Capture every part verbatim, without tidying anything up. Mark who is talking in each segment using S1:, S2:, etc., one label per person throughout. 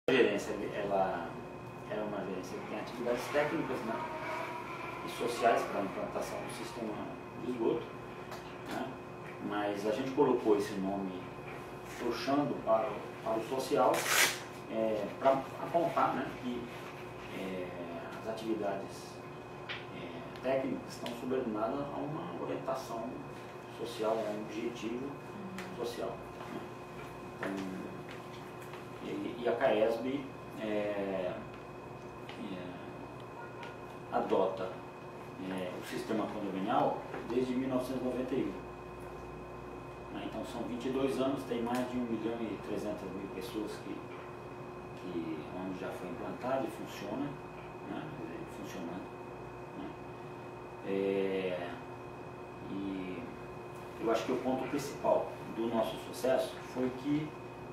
S1: A gerência, ela é uma gerência que tem atividades técnicas, né, e sociais para a implantação do sistema de esgoto, né, mas a gente colocou esse nome puxando para, para o social, é, para apontar, né, que é, as atividades é, técnicas estão subordinadas a uma orientação social, a um objetivo social. Né. Então, E, e a CAESB é, é, adota é, o sistema condominial desde mil novecentos e noventa e um. Né? Então são vinte e dois anos, tem mais de um milhão e trezentas mil pessoas que, que, onde já foi implantado e funciona, né? funcionando. Né? É, e eu acho que o ponto principal do nosso sucesso foi que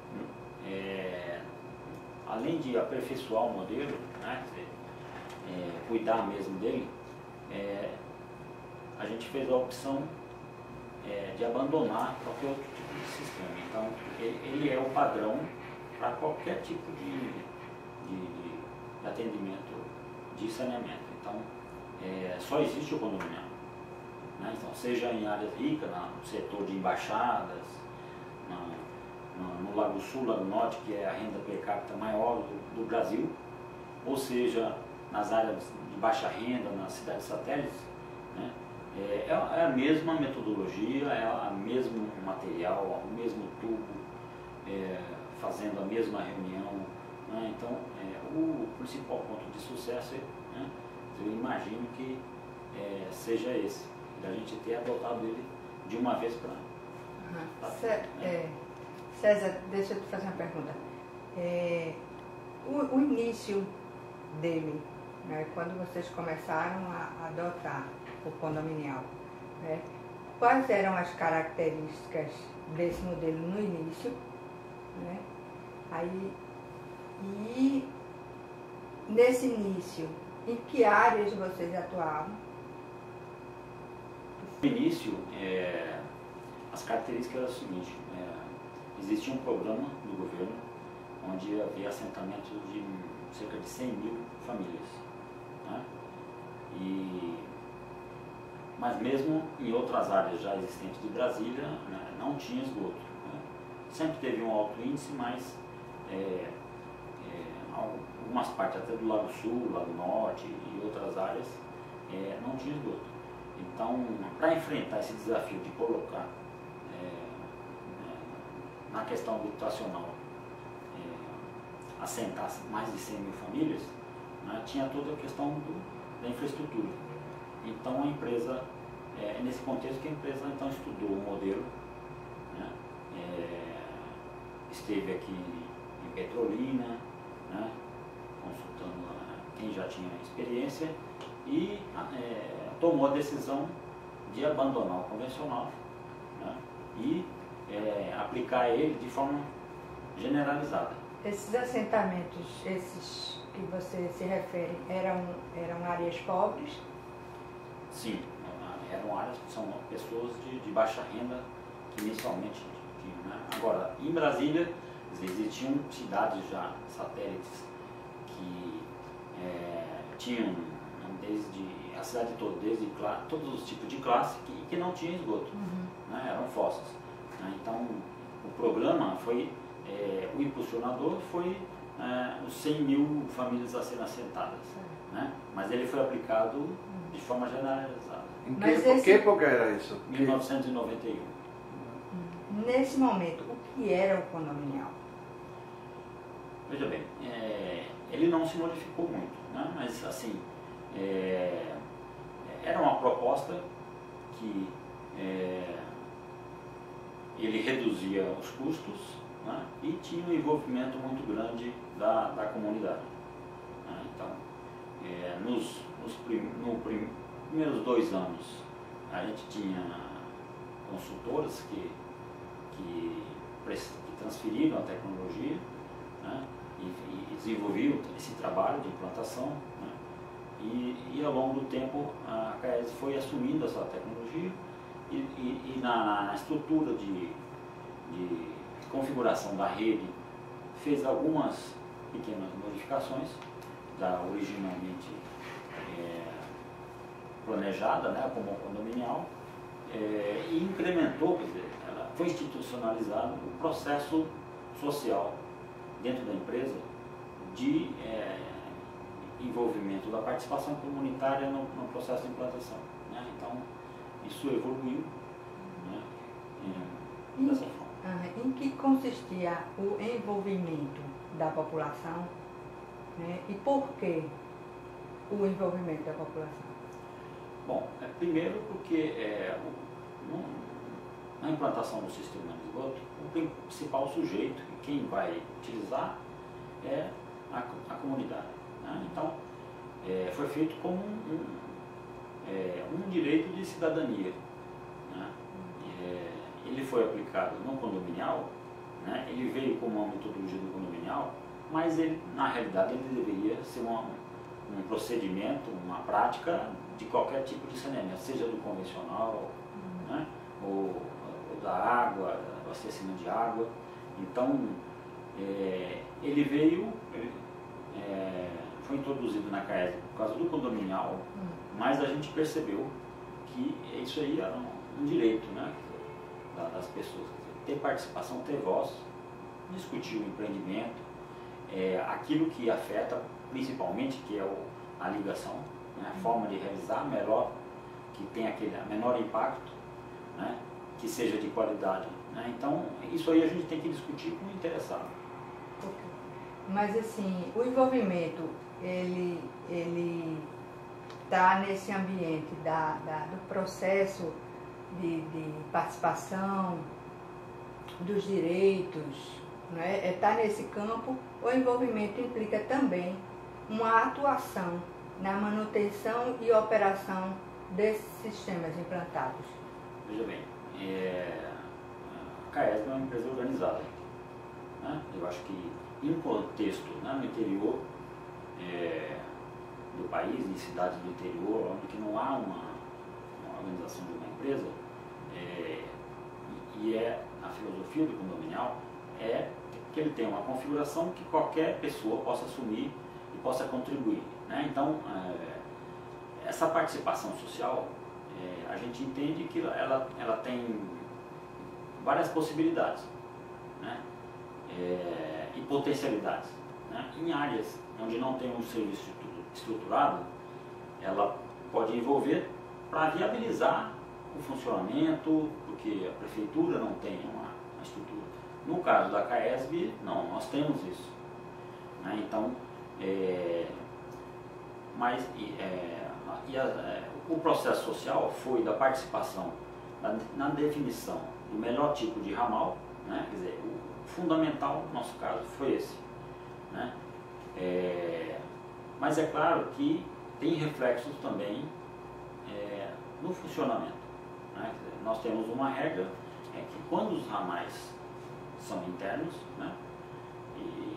S1: É, além de aperfeiçoar o modelo, né, é, cuidar mesmo dele, é, a gente fez a opção é, de abandonar qualquer outro tipo de sistema. Então, ele, ele é o padrão para qualquer tipo de, de, de atendimento de saneamento. Então, é, só existe o condominial. Né? Então, seja em áreas ricas, no setor de embaixadas, na, no Lago Sul, Lago Norte, que é a renda per capita maior do, do Brasil, ou seja, nas áreas de baixa renda, nas cidades satélites, né, é, é a mesma metodologia, é a mesmo material, o mesmo tubo, é, fazendo a mesma reunião. Né, então, é, o principal ponto de sucesso, né, eu imagino que é, seja esse, da gente ter adotado ele de uma vez para...
S2: Uhum. César, deixa eu te fazer uma pergunta. É, o, o início dele, né, quando vocês começaram a adotar o condominial, né, quais eram as características desse modelo no início? Né, aí, e nesse início, em que áreas vocês atuavam?
S1: No início, é, as características eram as seguintes. É, existia um programa do governo onde havia assentamentos de cerca de cem mil famílias. Né? E, mas mesmo em outras áreas já existentes de Brasília, né, não tinha esgoto. Né? Sempre teve um alto índice, mas é, é, algumas partes até do Lago Sul, Lago Norte e outras áreas é, não tinha esgoto. Então, para enfrentar esse desafio de colocar na questão habitacional, é, assentar mais de cem mil famílias, né, tinha toda a questão do, da infraestrutura. Então a empresa, é, é nesse contexto que a empresa então estudou o modelo, né, é, esteve aqui em Petrolina, né, consultando a, quem já tinha experiência e é, tomou a decisão de abandonar o convencional, né, e É, aplicar ele de forma generalizada.
S2: Esses assentamentos, esses que você se refere, eram, eram áreas pobres?
S1: Sim, eram áreas que são pessoas de, de baixa renda que inicialmente tinham. Né? Agora, em Brasília, existiam cidades já satélites que é, tinham desde a cidade toda, desde todos os tipos de classe que, que não tinham esgoto, uhum. né? Eram fossas. Então, o programa foi, é, o impulsionador foi é, os cem mil famílias a serem assentadas, né? Mas ele foi aplicado de forma generalizada.
S3: Em que, esse... que época era isso?
S1: mil novecentos e noventa e um.
S2: Nesse momento, o que era o condominial?
S1: Veja bem, é, ele não se modificou muito, né? Mas assim, é, era uma proposta que... É, ele reduzia os custos, né, e tinha um envolvimento muito grande da, da comunidade. Né? Então, é, nos, nos prim, no prim, primeiros dois anos, a gente tinha consultoras que, que, que transferiram a tecnologia, né, e, e desenvolviam esse trabalho de implantação. Né, e, e ao longo do tempo, a CAESB foi assumindo essa tecnologia. E, e, e na, na estrutura de, de configuração da rede, fez algumas pequenas modificações da originalmente é, planejada, né, como condominial, é, e incrementou, quer dizer, ela foi institucionalizado o processo social dentro da empresa de é, envolvimento da participação comunitária no, no processo de implantação. Né? Então, isso evoluiu, né, é, dessa forma.
S2: Ah, em que consistia o envolvimento da população, né, e por que o envolvimento da população?
S1: Bom, é, primeiro porque é, o, no, na implantação do sistema de esgoto, o principal sujeito, quem vai utilizar, é a, a comunidade. Né? Então, é, foi feito como um, um, é, um direito de cidadania. Né? É, ele foi aplicado no condominial, né? Ele veio como uma metodologia do condominial, mas ele, na realidade ele deveria ser uma, um procedimento, uma prática de qualquer tipo de saneamento, seja do convencional, uhum. né? ou, ou da água, abastecimento de água. Então, é, ele veio, ele, é, foi introduzido na CAESB por causa do condominial, uhum. mas a gente percebeu que isso aí era um, um direito, né? Das pessoas, ter participação, ter voz, discutir o empreendimento, é, aquilo que afeta principalmente, que é o, a ligação, né, a forma de realizar melhor, que tem aquele menor impacto, né, que seja de qualidade. Né? Então, isso aí a gente tem que discutir com o interessado.
S2: Mas assim, o envolvimento, ele ele está nesse ambiente da, da, do processo De, de participação, dos direitos, né? Está nesse campo. O envolvimento implica também uma atuação na manutenção e operação desses sistemas implantados.
S1: Veja bem, é, a CAESB é uma empresa organizada. Né? Eu acho que em contexto, né, no interior é, do país, em cidades do interior, onde não há uma, uma organização de uma empresa, É, e é a filosofia do condominial é que ele tem uma configuração que qualquer pessoa possa assumir e possa contribuir. Né? Então, é, essa participação social, é, a gente entende que ela, ela tem várias possibilidades, né? é, e potencialidades. Né? Em áreas onde não tem um serviço estruturado, ela pode envolver para viabilizar o funcionamento, porque a prefeitura não tem uma, uma estrutura. No caso da CAESB, não, nós temos isso. Né? Então, é, mas é, e a, é, o processo social foi da participação na, na definição do melhor tipo de ramal, né? Quer dizer, o fundamental no nosso caso foi esse. Né? É, mas é claro que tem reflexos também é, no funcionamento. Né? Nós temos uma regra, é que quando os ramais são internos, né, e,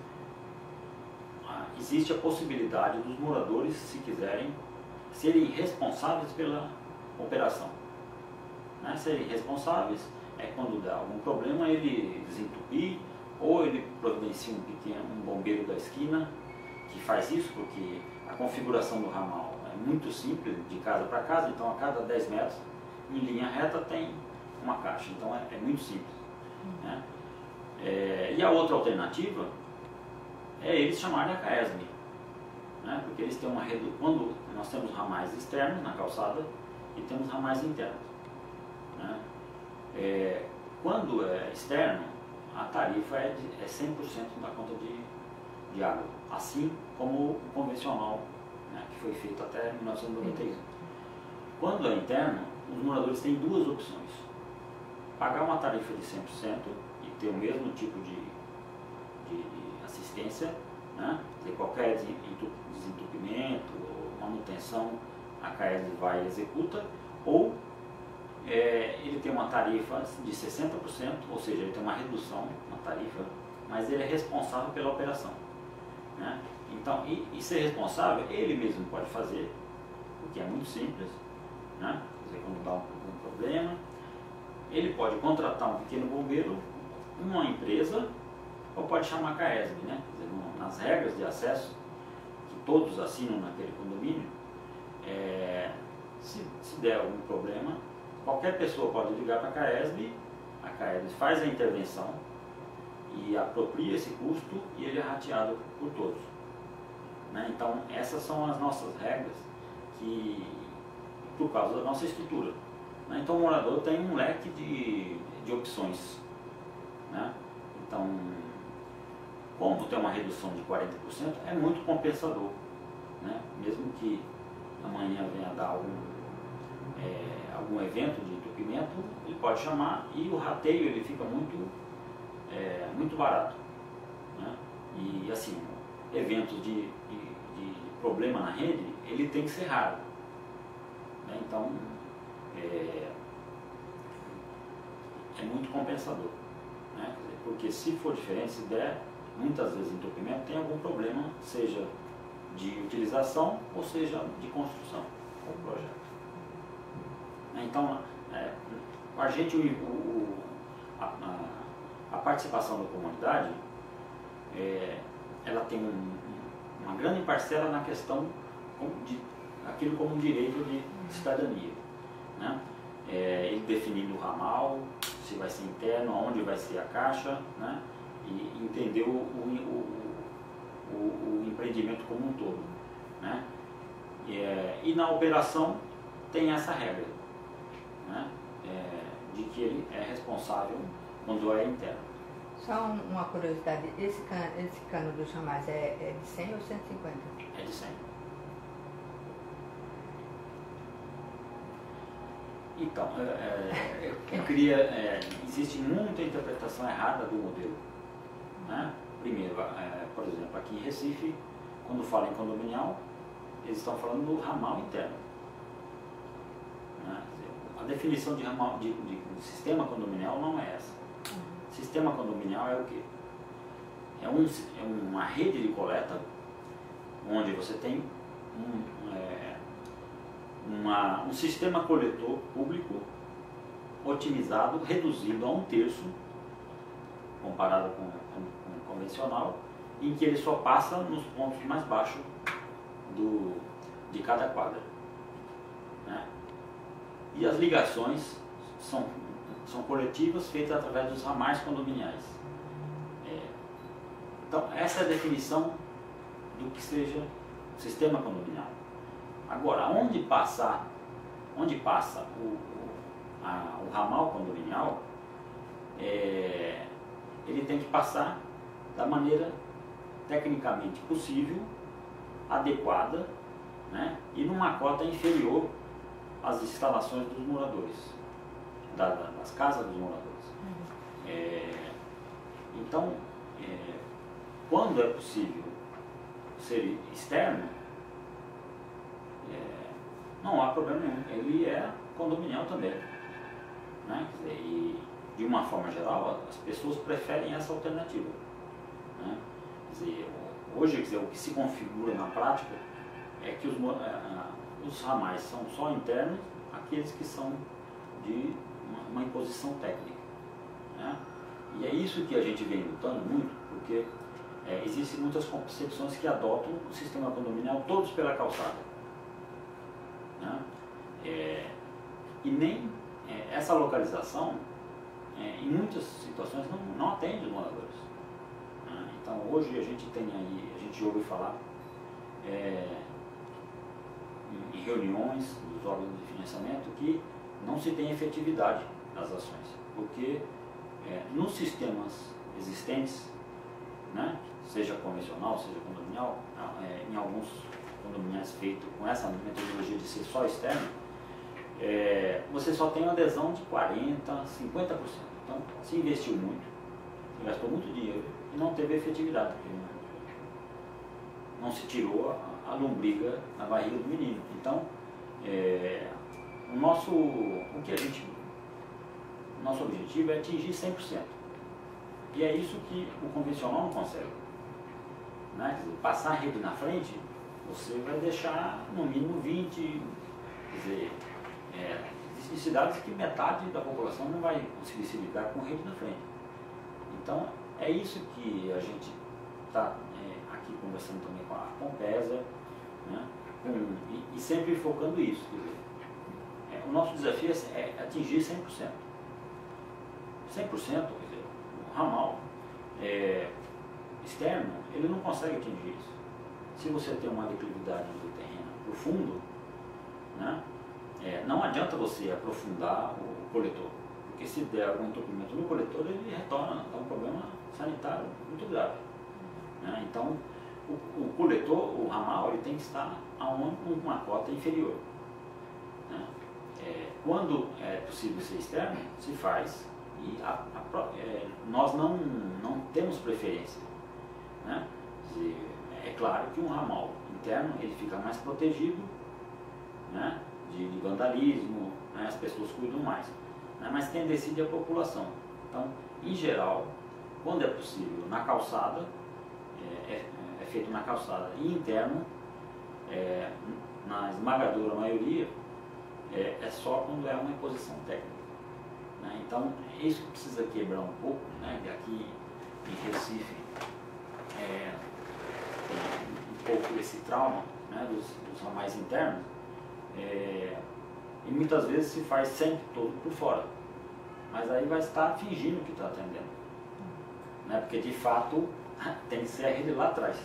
S1: ah, existe a possibilidade dos moradores, se quiserem, serem responsáveis pela operação. Né? Serem responsáveis é quando dá algum problema ele desentupir, ou ele providencia um pequeno um bombeiro da esquina que faz isso, porque a configuração do ramal é muito simples, de casa para casa, então a cada dez metros em linha reta tem uma caixa, então é, é muito simples. Uhum. Né? É, e a outra alternativa é eles chamarem a CAESB, né? Porque eles têm uma rede, quando nós temos ramais externos na calçada e temos ramais internos. Né? É, quando é externo, a tarifa é, de, é cem por cento da conta de, de água, assim como o convencional, né? Que foi feito até mil novecentos e noventa e um. Uhum. Quando é interno, os moradores têm duas opções: pagar uma tarifa de cem por cento e ter o mesmo tipo de, de, de assistência, né? Ter qualquer desentupimento ou manutenção, a CAESB vai e executa, ou é, ele tem uma tarifa de sessenta por cento, ou seja, ele tem uma redução na tarifa, mas ele é responsável pela operação. Né? Então, e, e ser responsável, ele mesmo pode fazer, porque é muito simples. Né? Quer dizer, quando dá um, um problema, ele pode contratar um pequeno bombeiro, uma empresa, ou pode chamar a CAESB, né? Quer dizer, na nas regras de acesso, que todos assinam naquele condomínio, é, se, se der algum problema, qualquer pessoa pode ligar para a CAESB, a CAESB faz a intervenção e apropria esse custo e ele é rateado por todos. Né? Então, essas são as nossas regras, que, por causa da nossa estrutura. Né? Então, o morador tem um leque de, de opções. Né? Então, como tem uma redução de quarenta por cento, é muito compensador. Né? Mesmo que amanhã venha dar algum, é, algum evento de entupimento, ele pode chamar e o rateio ele fica muito, é, muito barato. Né? E assim, eventos de, de, de problema na rede, ele tem que ser raro. Né? Então, é, é muito compensador. Né? Porque se for diferente, se der muitas vezes entupimento, tem algum problema, seja de utilização ou seja de construção ou projeto. Então, é, a gente, o, o, a, a, a participação da comunidade, é, ela tem um, uma grande parcela na questão de aquilo como um direito de, de cidadania. Né? É, ele definindo o ramal, se vai ser interno, onde vai ser a caixa, né? E entender o, o, o, o empreendimento como um todo. Né? E, é, e na operação tem essa regra, né? É, de que ele é responsável quando é interno.
S2: Só uma curiosidade, esse cano, esse cano dos ramais é, é de cem ou cento e cinquenta?
S1: É de cem. Então, é, é, eu queria, é, existe muita interpretação errada do modelo. Né? Primeiro, é, por exemplo, aqui em Recife, quando falam em condominial, eles estão falando do ramal interno. Né? A definição de, ramal, de, de, de sistema condominial não é essa. Sistema condominial é o quê? É, um, é uma rede de coleta onde você tem um, é, uma, um sistema coletor público otimizado, reduzido a um terço, comparado com, com, com o convencional, em que ele só passa nos pontos mais baixos do, de cada quadra. Né? E as ligações são, são coletivas, feitas através dos ramais condominiais. É, então, essa é a definição do que seja sistema condominial. Agora, onde, passar, onde passa o, o, a, o ramal condominial, é, ele tem que passar da maneira tecnicamente possível, adequada, né, e numa cota inferior às instalações dos moradores, da, das casas dos moradores. Uhum. É, então, é, quando é possível ser externo, é, não há problema nenhum, ele é condominial também. Né? Quer dizer, e de uma forma geral, as pessoas preferem essa alternativa. Né? Quer dizer, hoje, quer dizer, o que se configura na prática é que os, os ramais são só internos, aqueles que são de uma, uma imposição técnica. Né? E é isso que a gente vem lutando muito, porque é, existem muitas concepções que adotam o sistema condominial todos pela calçada. Né? É, e nem é, essa localização, é, em muitas situações, não, não atende os moradores. Né? Então, hoje a gente tem aí, a gente ouve falar é, em, em reuniões dos órgãos de financiamento que não se tem efetividade das ações, porque é, nos sistemas existentes, né, seja convencional, seja condominial, é, em alguns condominiais feitos com essa metodologia de ser só externo, é, você só tem uma adesão de quarenta por cento, cinquenta por cento. Então, se investiu muito, se gastou muito dinheiro e não teve efetividade, porque não, não se tirou a, a lombriga na barriga do menino. Então, é, o nosso, o que a gente, nosso objetivo é atingir cem por cento. E é isso que o convencional não consegue. Né? Quer dizer, passar a rede na frente, você vai deixar no mínimo vinte, quer dizer, é, existem cidades que metade da população não vai conseguir se ligar com rede na frente. Então, é isso que a gente está é, aqui conversando também com a Compesa, né? um, e, e sempre focando isso. Quer dizer, é, o nosso desafio é, é atingir cem por cento. cem por cento, quer dizer, o ramal é, externo, ele não consegue atingir isso. Se você tem uma declividade do terreno profundo, né, é, não adianta você aprofundar o coletor, porque se der algum entupimento no coletor, ele retorna, dá um problema sanitário muito grave. Né? Então, o, o coletor, o ramal, ele tem que estar a um, uma cota inferior. Né? É, quando é possível ser externo, se faz, e a, a, é, nós não, não temos preferência. Né? É claro que um ramal interno ele fica mais protegido, né, de, de vandalismo, né, as pessoas cuidam mais, né, mas quem decide é a população. Então, em geral, quando é possível, na calçada, é, é, é feito na calçada, e interno, é, na esmagadora maioria, é, é só quando é uma imposição técnica. Né? Então, isso precisa quebrar um pouco, né, que aqui em Recife, é, um pouco esse trauma, né, dos, dos ramais internos, é, e muitas vezes se faz sempre todo por fora, mas aí vai estar fingindo que está atendendo, né, porque de fato tem que ser a rede lá atrás.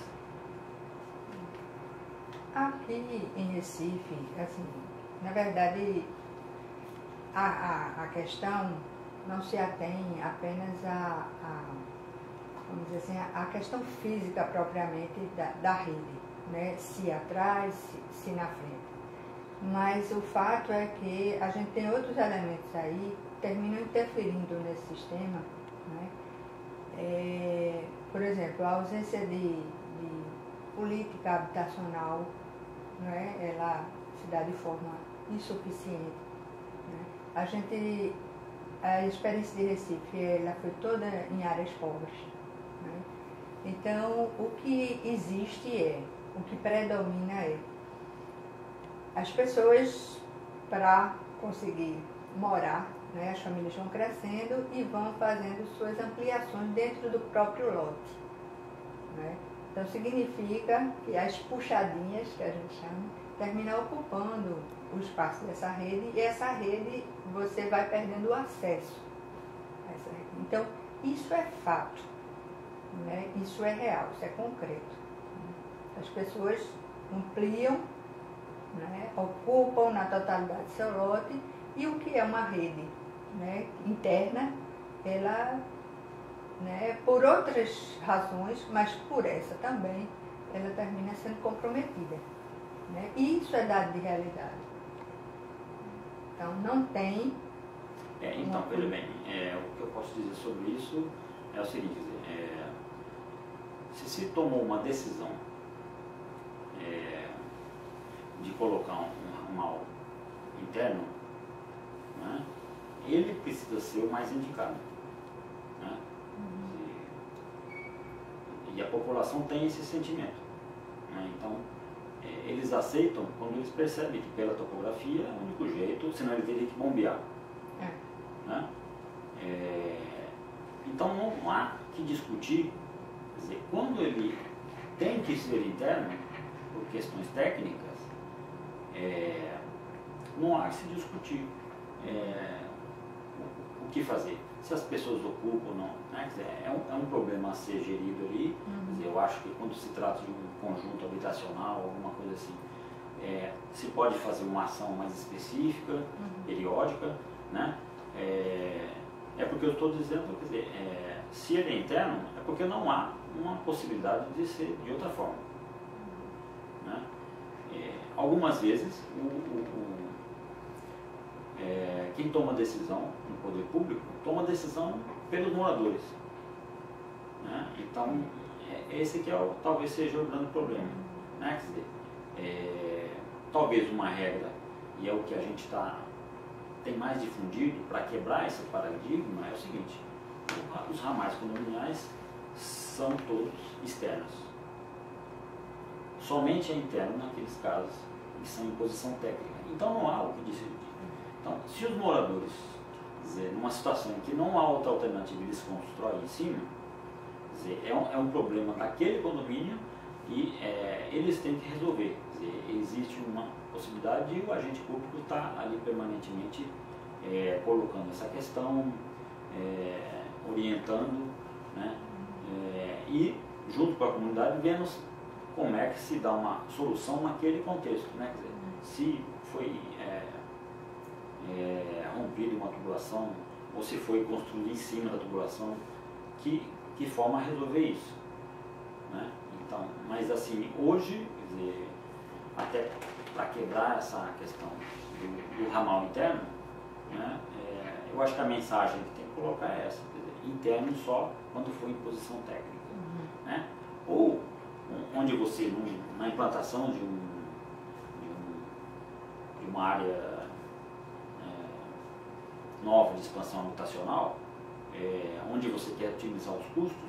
S2: Aqui em Recife, assim, na verdade, a, a, a questão não se atém apenas a, a vamos dizer assim, a questão física propriamente da, da rede, né? Se atrás, se, se na frente. Mas o fato é que a gente tem outros elementos aí que terminam interferindo nesse sistema, né? É, por exemplo, a ausência de, de política habitacional, né? Ela se dá de forma insuficiente. Né? A gente, a experiência de Recife, ela foi toda em áreas pobres. Então, o que existe é, o que predomina é, as pessoas, para conseguir morar, né, as famílias vão crescendo e vão fazendo suas ampliações dentro do próprio lote. Né? Então, significa que as puxadinhas, que a gente chama, terminam ocupando o espaço dessa rede, e essa rede você vai perdendo o acesso a essa rede. Então, isso é fato. Né? Isso é real, isso é concreto. As pessoas ampliam, né? Ocupam na totalidade seu lote, e o que é uma rede, né, interna, ela, né, por outras razões, mas por essa também, ela termina sendo comprometida. Né? E isso é dado de realidade. Então não tem...
S1: É, então, veja bem, é, o que eu posso dizer sobre isso é o seguinte, é, se se tomou uma decisão é, de colocar um, um ramal interno, né, ele precisa ser o mais indicado. Né? E, e a população tem esse sentimento. Né? Então, é, eles aceitam quando eles percebem que pela topografia é o único jeito, senão ele teria que bombear. É. Né? É, então, não há que discutir. Quer dizer, quando ele tem que ser interno, por questões técnicas, é, não há que se discutir é, o, o que fazer. Se as pessoas ocupam ou não. Né? Quer dizer, é, um, é um problema a ser gerido ali. Uhum. Quer dizer, eu acho que quando se trata de um conjunto habitacional, alguma coisa assim, é, se pode fazer uma ação mais específica, uhum. periódica, né? É, é porque eu estou dizendo, quer dizer, é, se ele é interno, é porque não há uma possibilidade de ser de outra forma. Né? É, algumas vezes, o, o, o, é, quem toma decisão no poder público, toma decisão pelos moradores. Né? Então, é, esse que é o, talvez seja o grande problema. Né? Quer dizer, é, talvez uma regra, e é o que a gente está... tem mais difundido para quebrar esse paradigma, é o seguinte: os ramais condominiais são todos externos. Somente é interno naqueles casos que são em posição técnica. Então não há o que decidir. Então, se os moradores, quer dizer, numa situação em que não há outra alternativa, eles constroem em cima, quer dizer, é, um, é um problema daquele condomínio, e eles têm que resolver. Quer dizer, existe uma possibilidade de o agente público estar ali permanentemente é, colocando essa questão, é, orientando, né, é, e junto com a comunidade vendo como é que se dá uma solução naquele contexto, né? Quer dizer, se foi é, é, rompida uma tubulação ou se foi construído em cima da tubulação, que, que forma a resolver isso, né? Então, mas assim, hoje, quer dizer, até para quebrar essa questão do, do ramal interno, né, é, eu acho que a mensagem que tem que colocar é essa, quer dizer, interno só quando for em posição técnica, uhum. né? Ou onde você, num, na implantação de, um, de, um, de uma área é, nova de expansão habitacional, é, onde você quer otimizar os custos,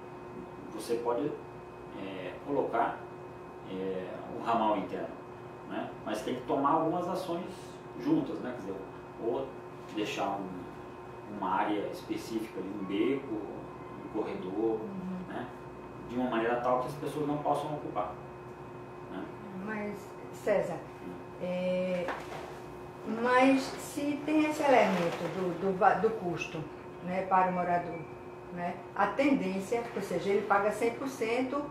S1: você pode é, colocar é, o ramal interno, né? Mas tem que tomar algumas ações juntas, né? Quer dizer, ou deixar um, uma área específica, um beco, um corredor, uhum. né? De uma maneira tal que as pessoas não possam ocupar, né?
S2: Mas, César, é, mas se tem esse elemento do, do, do custo, né, para o morador, né, a tendência, ou seja, ele paga cem por cento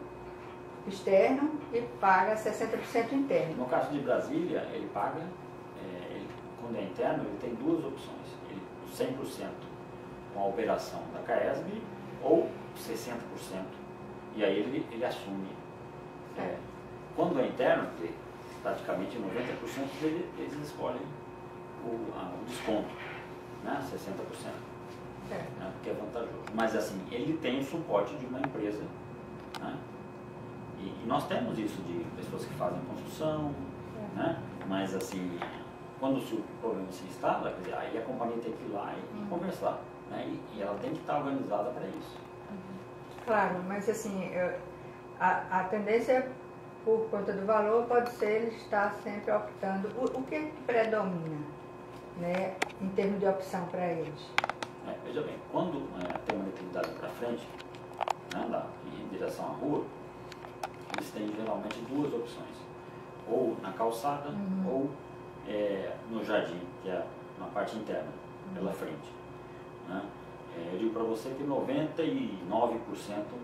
S2: externo e paga sessenta por cento interno.
S1: No caso de Brasília, ele paga, é, ele, quando é interno, ele tem duas opções, ele, cem por cento com a operação da CAESB ou sessenta por cento. E aí ele, ele assume. É, quando é interno, praticamente noventa por cento eles, eles escolhem o, a, o desconto, né? sessenta por cento, é. Né? Que é vantajoso. Mas assim, ele tem o suporte de uma empresa, né? E, e nós temos isso de pessoas que fazem construção, é. Né? Mas assim, quando o problema se instala, quer dizer, aí a companhia tem que ir lá e, uhum. e conversar, né? E, e ela tem que estar organizada para isso.
S2: Claro, mas assim, eu, a, a tendência por conta do valor pode ser ele estar sempre optando. O, o que, é que predomina, né, em termos de opção para eles?
S1: É, veja bem, quando é, tem uma atividade para frente, né, lá, em direção à rua, eles têm geralmente duas opções. Ou na calçada, uhum. ou é, no jardim, que é na parte interna, uhum. pela frente. Né? Eu digo para você que noventa e nove por cento,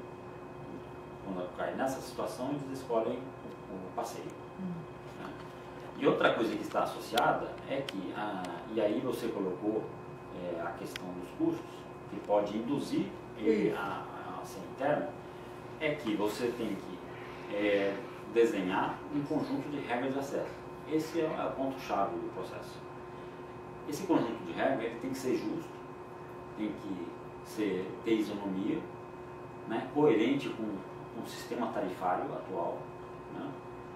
S1: quando cai nessa situação, eles escolhem o, o passeio. Uhum. Né? E outra coisa que está associada é que, a, e aí você colocou é, a questão dos custos, que pode induzir ele a, a ser interno, é que você tem que é, desenhar um conjunto de regras de acesso. Esse é o ponto-chave do processo. Esse conjunto de regras ele tem que ser justo, tem que ser, ter isonomia, né, coerente com, com o sistema tarifário atual, né,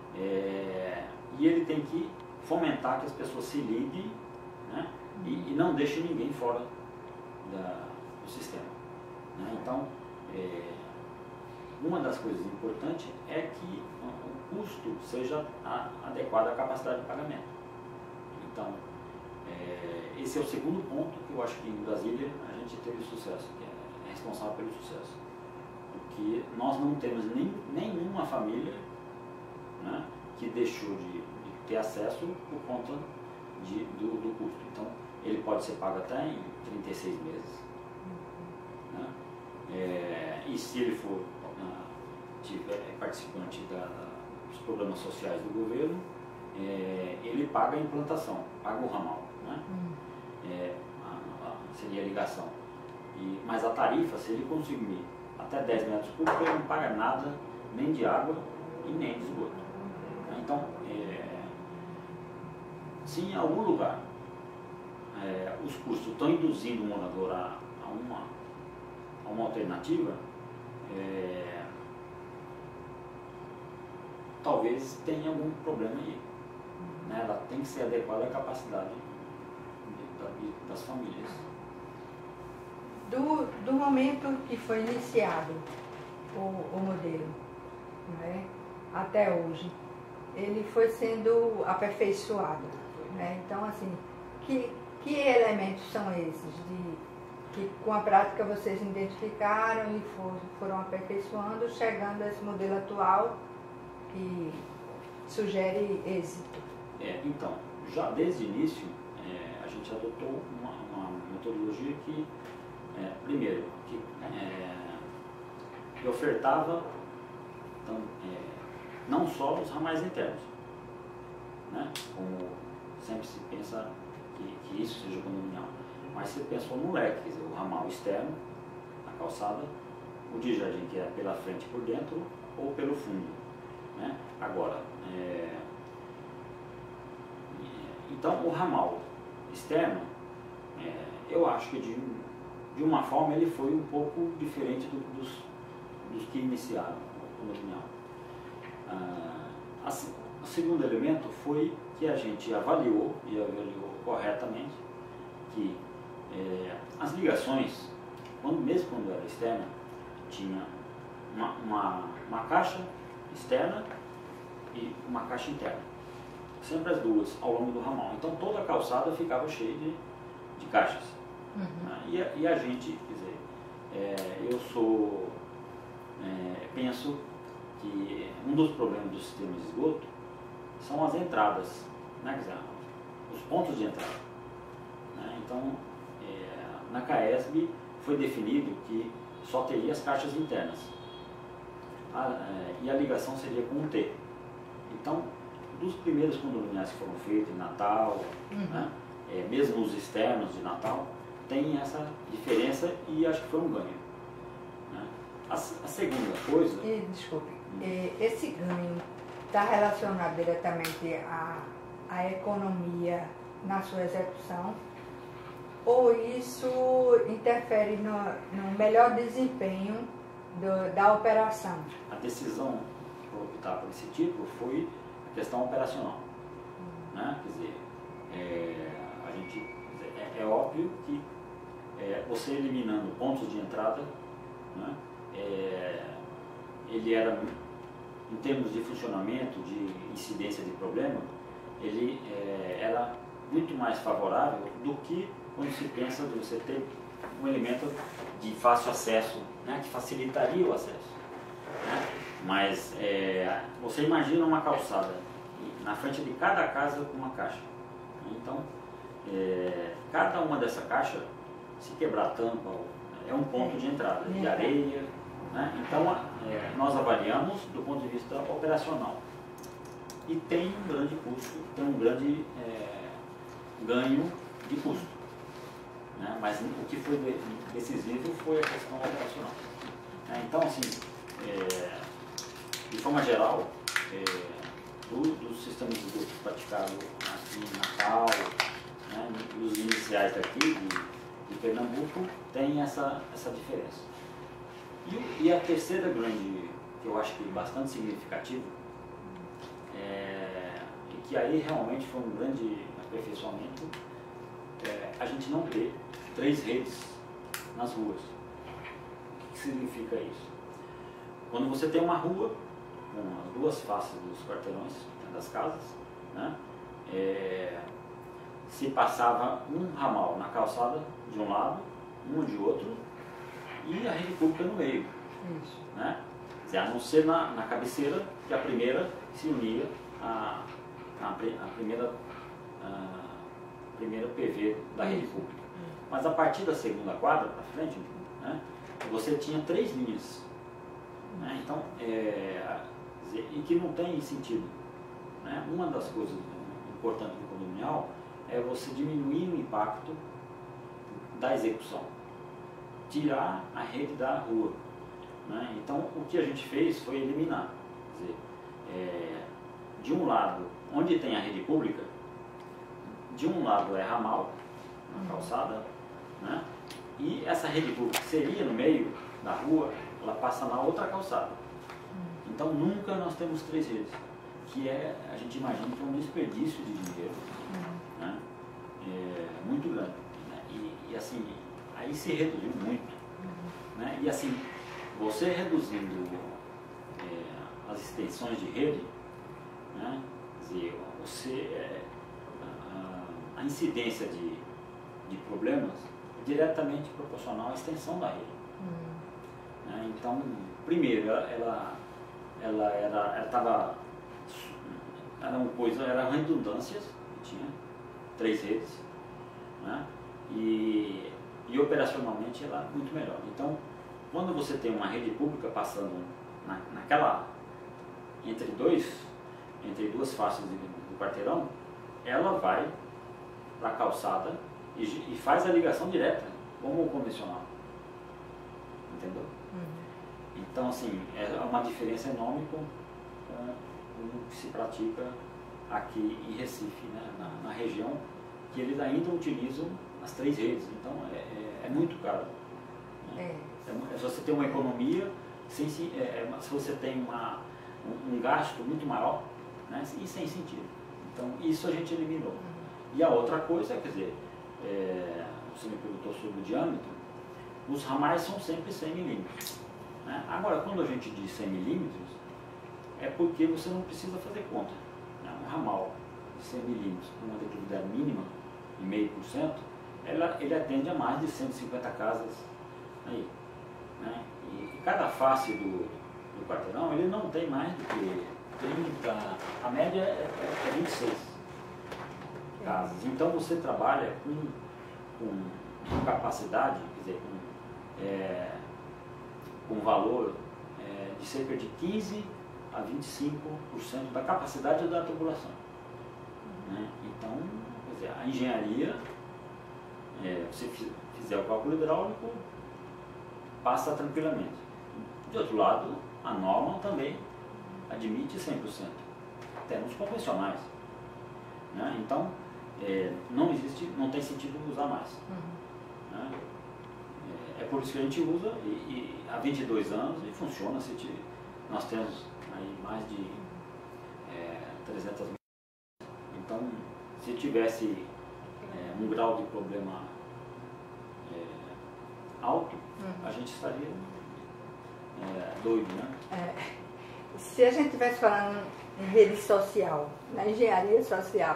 S1: é, e ele tem que fomentar que as pessoas se liguem, né, e, e não deixem ninguém fora da, do sistema. Né. Então, é, uma das coisas importantes é que o custo seja a, adequado à capacidade de pagamento. Então, É, esse é o segundo ponto que eu acho que em Brasília a gente teve sucesso, que é responsável pelo sucesso. Porque nós não temos nem, nenhuma família, né, que deixou de, de ter acesso por conta de, do, do custo. Então, ele pode ser pago até em trinta e seis meses. Né? É, e se ele for uh, tiver, participante da, dos programas sociais do governo, é, ele paga a implantação, paga o ramal. Né? Hum. É, a, a, seria a ligação. E, mas a tarifa, se ele consumir até dez metros cúbicos, ele não paga nada, nem de água e nem de esgoto. Né? Então, é, se em algum lugar é, os custos estão induzindo o morador a, a, uma, a uma alternativa, é, talvez tenha algum problema aí. Né? Ela tem que ser adequada à capacidade das famílias.
S2: Do, do momento que foi iniciado o, o modelo, né, até hoje, ele foi sendo aperfeiçoado. Né? Então, assim, que, que elementos são esses de, que com a prática vocês identificaram e for, foram aperfeiçoando, chegando a esse modelo atual que sugere êxito?
S1: É, então, já desde o início, é, a gente adotou uma, uma metodologia que, é, primeiro, que, é, que ofertava então, é, não só os ramais internos, né, como sempre se pensa que, que isso seja condominial, mas você pensou no leque, quer dizer, o ramal externo, a calçada, o de jardim que é pela frente e por dentro ou pelo fundo, né? Agora, é, então o ramal externo, é, eu acho que de, de uma forma ele foi um pouco diferente do, dos, dos que iniciaram o condominial. Ah, assim, o segundo elemento foi que a gente avaliou, e avaliou corretamente, que é, as ligações, quando, mesmo quando era externa, tinha uma, uma, uma caixa externa e uma caixa interna. Sempre as duas, ao longo do ramal. Então toda a calçada ficava cheia de, de caixas. Uhum. Né? E, a, e a gente, quer dizer, é, eu sou, é, penso que um dos problemas do sistema de esgoto são as entradas, né? Quer dizer, os pontos de entrada. Né? Então, é, na CAESB foi definido que só teria as caixas internas. A, é, e a ligação seria com um T. Então, dos primeiros condominiais que foram feitos em Natal, uhum. né, é, mesmo os externos de Natal, tem essa diferença e acho que foi um ganho. Né? A, a segunda coisa...
S2: E, desculpe, hum. esse ganho está relacionado diretamente à, à economia na sua execução ou isso interfere no, no melhor desempenho do, da operação?
S1: A decisão por optar por esse tipo foi a questão operacional. Hum. Né? Quer dizer, é, a gente, é, é óbvio que é, você eliminando pontos de entrada, né, é, ele era, em termos de funcionamento, de incidência de problema, ele é, era muito mais favorável do que quando se pensa de você ter um elemento de fácil acesso, né, que facilitaria o acesso. Né? Mas é, você imagina uma calçada na frente de cada casa com uma caixa. Então, é, cada uma dessa caixa, se quebrar a tampa, é um ponto de entrada, de areia. Né? Então, é, nós avaliamos do ponto de vista operacional. E tem um grande custo, tem um grande é, ganho de custo. Né? Mas o que foi decisivo foi a questão operacional. É, então, assim, é, de forma geral, é, do, dos sistemas de esgoto praticados aqui em Natal, né, os iniciais daqui de, de Pernambuco, tem essa, essa diferença. E, e a terceira grande, que eu acho que é bastante significativa, é, e que aí realmente foi um grande aperfeiçoamento, é, a gente não ter três redes nas ruas. O que significa isso? Quando você tem uma rua com as duas faces dos quarteirões, das casas, né, é, se passava um ramal na calçada de um lado, um de outro, e a rede pública no meio. Isso. Né? Quer dizer, a não ser na, na cabeceira, que a primeira se unia à a, a, a primeira, a primeira P V da rede pública. Mas a partir da segunda quadra para frente, né, você tinha três linhas. Né? Então, é, e que não tem sentido. Né? Uma das coisas importantes do condominial é você diminuir o impacto da execução, tirar a rede da rua. Né? Então, o que a gente fez foi eliminar. Quer dizer, é, de um lado, onde tem a rede pública, de um lado é ramal, na calçada, né? E essa rede pública que seria no meio da rua, ela passa na outra calçada. Então, nunca nós temos três redes, que é, a gente imagina que é um desperdício de dinheiro, uhum. né? É, muito grande. Né? E, e assim, aí se reduziu muito. Uhum. Né? E assim, você reduzindo é, as extensões de rede, né? Quer dizer, você, é, a, a incidência de, de problemas é diretamente proporcional à extensão da rede. Uhum. Né? Então, primeiro, ela, ela ela era, ela tava, eram coisas, eram redundâncias, tinha três redes, né? E, e operacionalmente ela é muito melhor. Então, quando você tem uma rede pública passando na, naquela, entre, dois, entre duas faces do quarteirão, ela vai para a calçada e, e faz a ligação direta, como o convencional. Entendeu? Uhum. Então, assim, é uma diferença enorme com, com o que se pratica aqui em Recife, né? na, na região, que eles ainda utilizam as três redes. Então, é, é, é muito caro. Né? É. É, se você tem uma economia, sem, é, se você tem uma, um, um gasto muito maior, né? E sem sentido. Então, isso a gente eliminou. Uhum. E a outra coisa, quer dizer, é, você me perguntou sobre o diâmetro, os ramais são sempre cem milímetros. Né? Agora, quando a gente diz cem milímetros, é porque você não precisa fazer conta. Né? Um ramal de cem milímetros com uma declividade mínima, de zero vírgula cinco por cento, ela, ele atende a mais de cento e cinquenta casas. Aí, né? E, e cada face do, do quarteirão, ele não tem mais do que trinta, a média é, é vinte e seis casas. Então você trabalha com, com, com capacidade, quer dizer, com, é, com valor é, de cerca de quinze a vinte e cinco por cento da capacidade da tubulação. Né? Então, quer dizer, a engenharia, é, se fizer o cálculo hidráulico, passa tranquilamente. De outro lado, a norma também admite cem por cento, até nos convencionais. Né? Então, é, não existe, não tem sentido usar mais. Uhum. Né? É, é por isso que a gente usa e, e há vinte e dois anos e funciona. Se te, nós temos aí mais de é, trezentas mil. Então, se tivesse é, um grau de problema é, alto, uhum. a gente estaria é, doido, né?
S2: É. Se a gente estivesse falando em rede social, na engenharia social,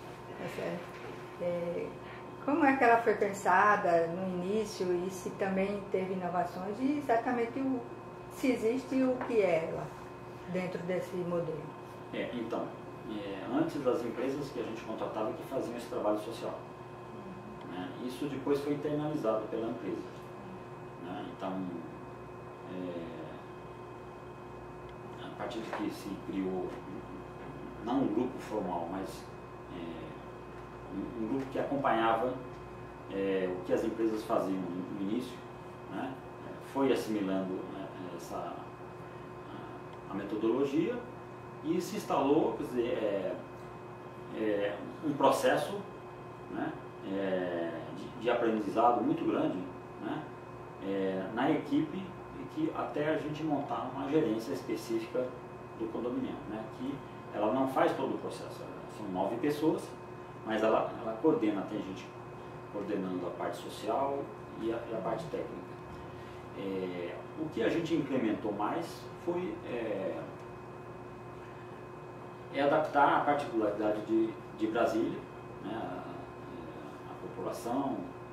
S2: é, como é que ela foi pensada no início e se também teve inovações e exatamente o, se existe o que é ela dentro desse modelo?
S1: É, então, é, antes das empresas que a gente contratava que faziam esse trabalho social, uhum. né, isso depois foi internalizado pela empresa. Né, então, é, a partir de que se criou, não um grupo formal, mas é, um, um grupo que acompanhava é, o que as empresas faziam no, no início, né, foi assimilando né, essa, a, a metodologia e se instalou, quer dizer, é, é, um processo né, é, de, de aprendizado muito grande né, é, na equipe, que até a gente montar uma gerência específica do condomínio, né, que ela não faz todo o processo, são nove pessoas, mas ela, ela coordena, tem gente coordenando a parte social e a, e a parte técnica. É, o que a gente implementou mais foi é, é adaptar a particularidade de, de Brasília, né, a, a população,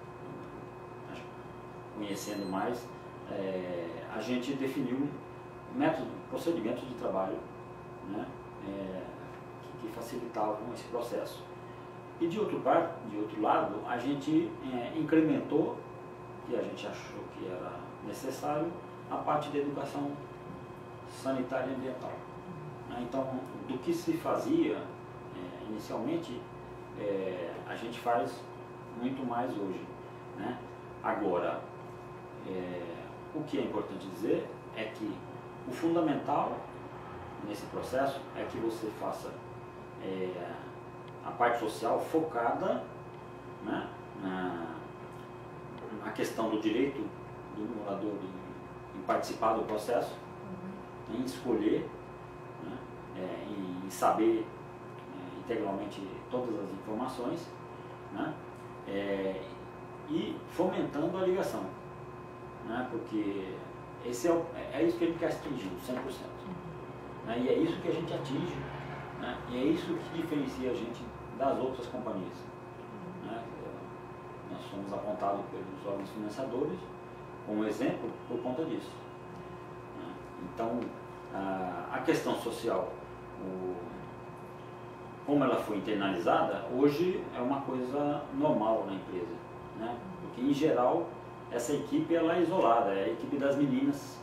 S1: conhecendo mais. É, a gente definiu método, procedimentos de trabalho né, é, que, que facilitavam esse processo. E de outro, par, de outro lado, a gente é, incrementou, e a gente achou que era necessário, a parte de educação sanitária e ambiental. Né, então, do que se fazia é, inicialmente, é, a gente faz muito mais hoje. Né? Agora, é, o que é importante dizer é que o fundamental nesse processo é que você faça é, a parte social focada né, na, na questão do direito do morador em, em participar do processo, uhum. em escolher, né, é, em saber é, integralmente todas as informações né, é, e fomentando a ligação. Né, porque esse é, o, é isso que a gente quer atingir, cem por cento. Uhum. Né, e é isso que a gente atinge, né, e é isso que diferencia a gente das outras companhias. Uhum. Né, nós somos apontados pelos órgãos financiadores como exemplo por conta disso. Né, então, a, a questão social, o, como ela foi internalizada, hoje é uma coisa normal na empresa, né? Porque em geral essa equipe ela é isolada, é a equipe das meninas,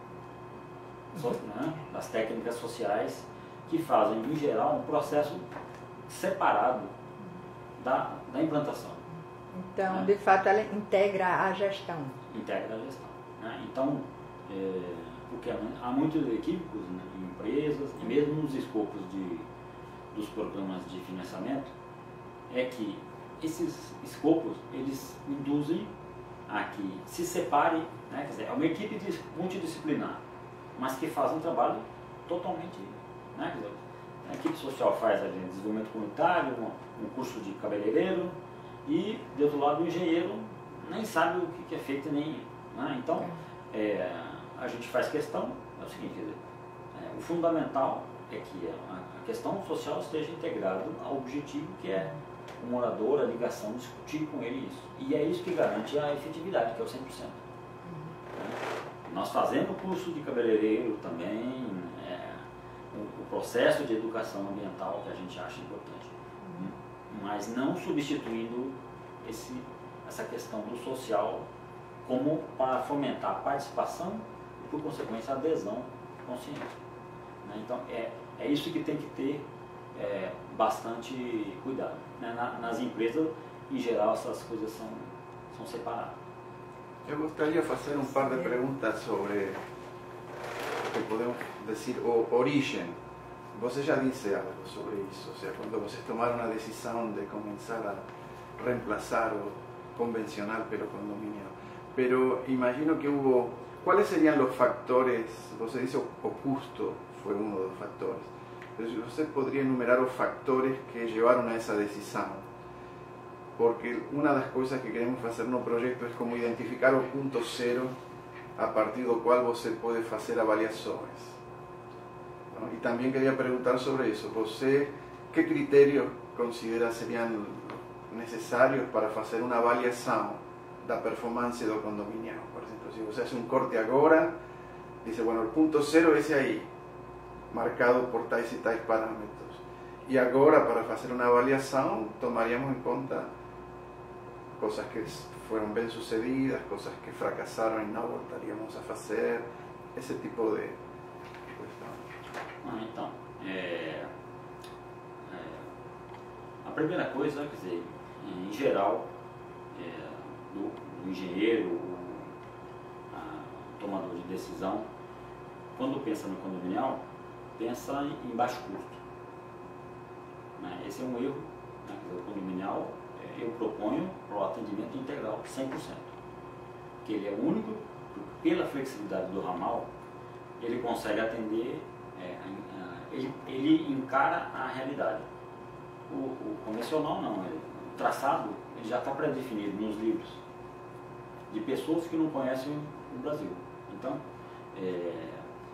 S1: so, né? Das técnicas sociais, que fazem em geral um processo separado da, da implantação.
S2: Então,
S1: né?
S2: de fato, ela integra a gestão.
S1: Integra a gestão. Né? Então, é, porque há muitos equívocos, né, em empresas, e mesmo nos escopos de, dos programas de financiamento, é que esses escopos, eles induzem a que se separe, né, quer dizer, é uma equipe multidisciplinar, mas que faz um trabalho totalmente, né, quer dizer, a equipe social faz ali, desenvolvimento comunitário, um, um curso de cabeleireiro, e do outro lado o engenheiro nem sabe o que é feito nem, né? Então é, a gente faz questão, é o seguinte, quer dizer, é, o fundamental é que a, a questão social esteja integrada ao objetivo que é o morador, a ligação, discutir com ele isso. E é isso que garante a efetividade, que é o cem por cento. Né? Nós fazendo o curso de cabeleireiro também, é, o, o processo de educação ambiental que a gente acha importante, mas não substituindo esse, essa questão do social como para fomentar a participação e, por consequência, a adesão consciente. Né? Então, é, é isso que tem que ter é, bastante cuidado. Né? Na, nas empresas, em geral, essas coisas são, são separadas.
S3: Eu gostaria de fazer um par de perguntas sobre o que podemos dizer o origem. Você já disse algo sobre isso, ou seja, quando vocês tomaram a decisão de começar a reemplazar o convencional pelo condomínio. Pero imagino que hubo, ¿cuáles serían los factores? Você disse o, o custo foi um dos factores. Pero você poderia enumerar os factores que levaram a essa decisão? Porque uma das coisas que queremos fazer no projeto é como identificar o ponto zero a partir do qual você pode fazer avaliações. Y también quería preguntar sobre eso. ¿Você qué criterios considera serían necesarios para hacer una avaliación da performance do condomínio? Por exemplo, si você hace un corte agora, dice, bueno, el punto cero es ese ahí, marcado por tais y tais parámetros. Y agora, para hacer una avaliación, tomaríamos en cuenta cosas que fueron bien sucedidas, cosas que fracasaron y no voltaríamos a hacer, ese tipo de cuestiones.
S1: Ah, então, é, é, a primeira coisa, quer dizer, em geral, é, do, do engenheiro, o, a, o tomador de decisão, quando pensa no condominial, pensa em, em baixo custo. Né? Esse é um erro. Né? Quer dizer, o condominial, é, eu proponho para o atendimento integral, cem por cento. Que ele é o único, pela flexibilidade do ramal, ele consegue atender. É, ele, ele encara a realidade. O, o convencional não, ele, o traçado ele já está pré-definido nos livros de pessoas que não conhecem o Brasil. Então, é,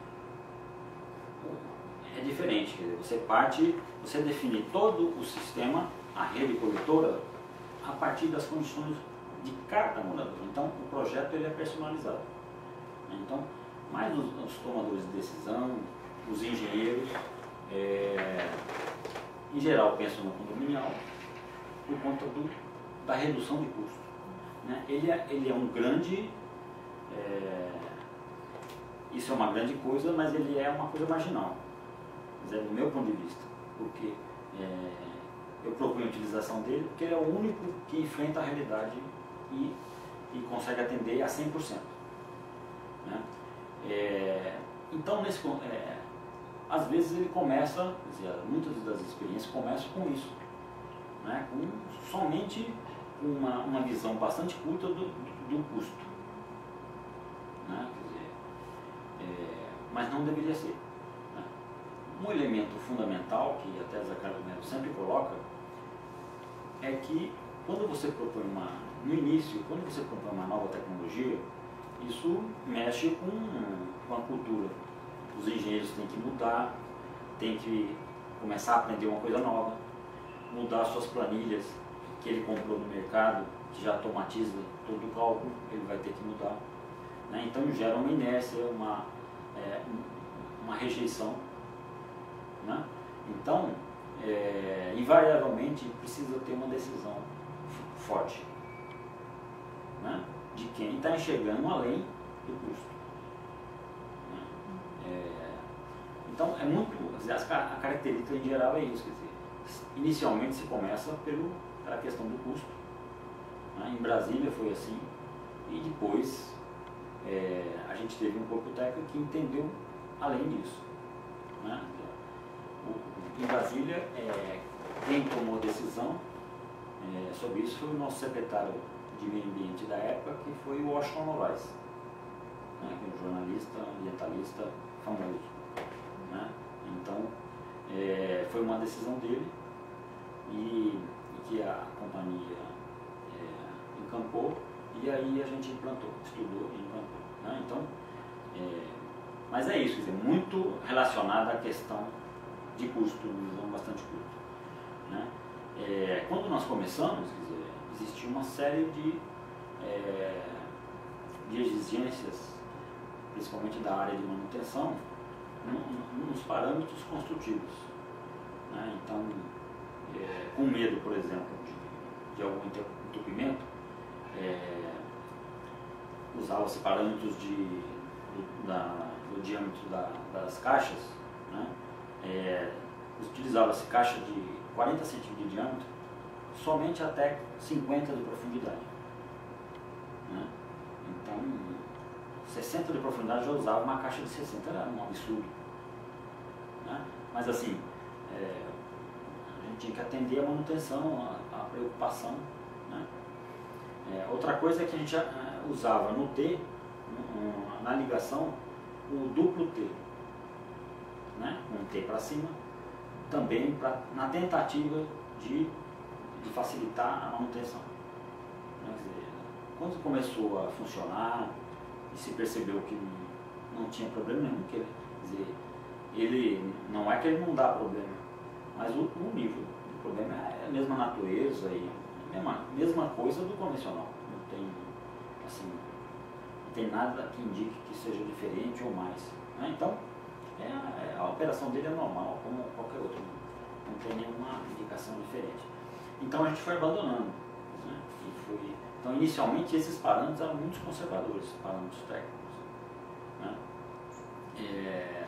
S1: é diferente, quer dizer, você parte, você define todo o sistema, a rede coletora, a partir das condições de cada morador. Então, o projeto ele é personalizado. Então, mais os, os tomadores de decisão, os engenheiros, é, em geral, pensam no condominial por conta do, da redução de custo. Né? Ele, é, ele é um grande, é, isso é uma grande coisa, mas ele é uma coisa marginal, quer dizer, do meu ponto de vista, porque é, eu proponho a utilização dele porque ele é o único que enfrenta a realidade e, e consegue atender a cem por cento. Né? É, então, nesse, é, às vezes ele começa, quer dizer, muitas das experiências começam com isso, né? Com somente uma, uma visão bastante curta do, do, do custo. Né? Quer dizer, é, mas não deveria ser. Né? Um elemento fundamental, que até Zaccaria Melo sempre coloca, é que quando você propõe uma, no início, quando você propõe uma nova tecnologia, isso mexe com, com a cultura. Os engenheiros têm que mudar, têm que começar a aprender uma coisa nova, mudar suas planilhas que ele comprou no mercado, que já automatiza todo o cálculo, ele vai ter que mudar. Né? Então gera uma inércia, uma, é, uma rejeição, né? Então, é, invariavelmente precisa ter uma decisão forte, né? De quem está enxergando além do custo, né? É, então, é muito, a característica em geral é isso, quer dizer, inicialmente se começa pelo, pela questão do custo, né? Em Brasília foi assim, e depois é, a gente teve um corpo técnico que entendeu além disso, né? O, em Brasília, é, quem tomou a decisão é, sobre isso foi o nosso secretário de Meio Ambiente da época, que foi o Washington Novaes, né? Que é um jornalista, ambientalista famoso, né? Então, é, foi uma decisão dele e, e que a companhia é, encampou, e aí a gente implantou, estudou e implantou, né? Então, é, mas é isso, quer dizer, muito relacionado à questão de custo, visão bastante curta, né? É, quando nós começamos, quer dizer, existia uma série de, é, de exigências, principalmente da área de manutenção, nos parâmetros construtivos, né? Então, é, com medo, por exemplo, de, de algum entupimento, é, usava-se parâmetros de, do, da, do diâmetro da, das caixas, né? É, utilizava-se caixa de quarenta centímetros de diâmetro somente até cinquenta de profundidade, né? Então, sessenta de profundidade já usava uma caixa de sessenta, era um absurdo, né? Mas assim, é, a gente tinha que atender a manutenção, a, a preocupação, né? É, outra coisa é que a gente a, usava no T, no, na ligação, o duplo T, né? Um T para cima, também pra, na tentativa de, de facilitar a manutenção. Quer dizer, quando começou a funcionar e se percebeu que não tinha problema nenhum, que ele, quer dizer, ele não é que ele não dá problema, mas o, o nível do problema é a mesma natureza e a mesma, mesma coisa do convencional. Não tem, assim, não tem nada que indique que seja diferente ou mais, né? Então, é a, é, a operação dele é normal, como qualquer outra, não tem nenhuma indicação diferente. Então a gente foi abandonando, né? E foi, então, inicialmente, esses parâmetros eram muito conservadores, parâmetros técnicos, né? É,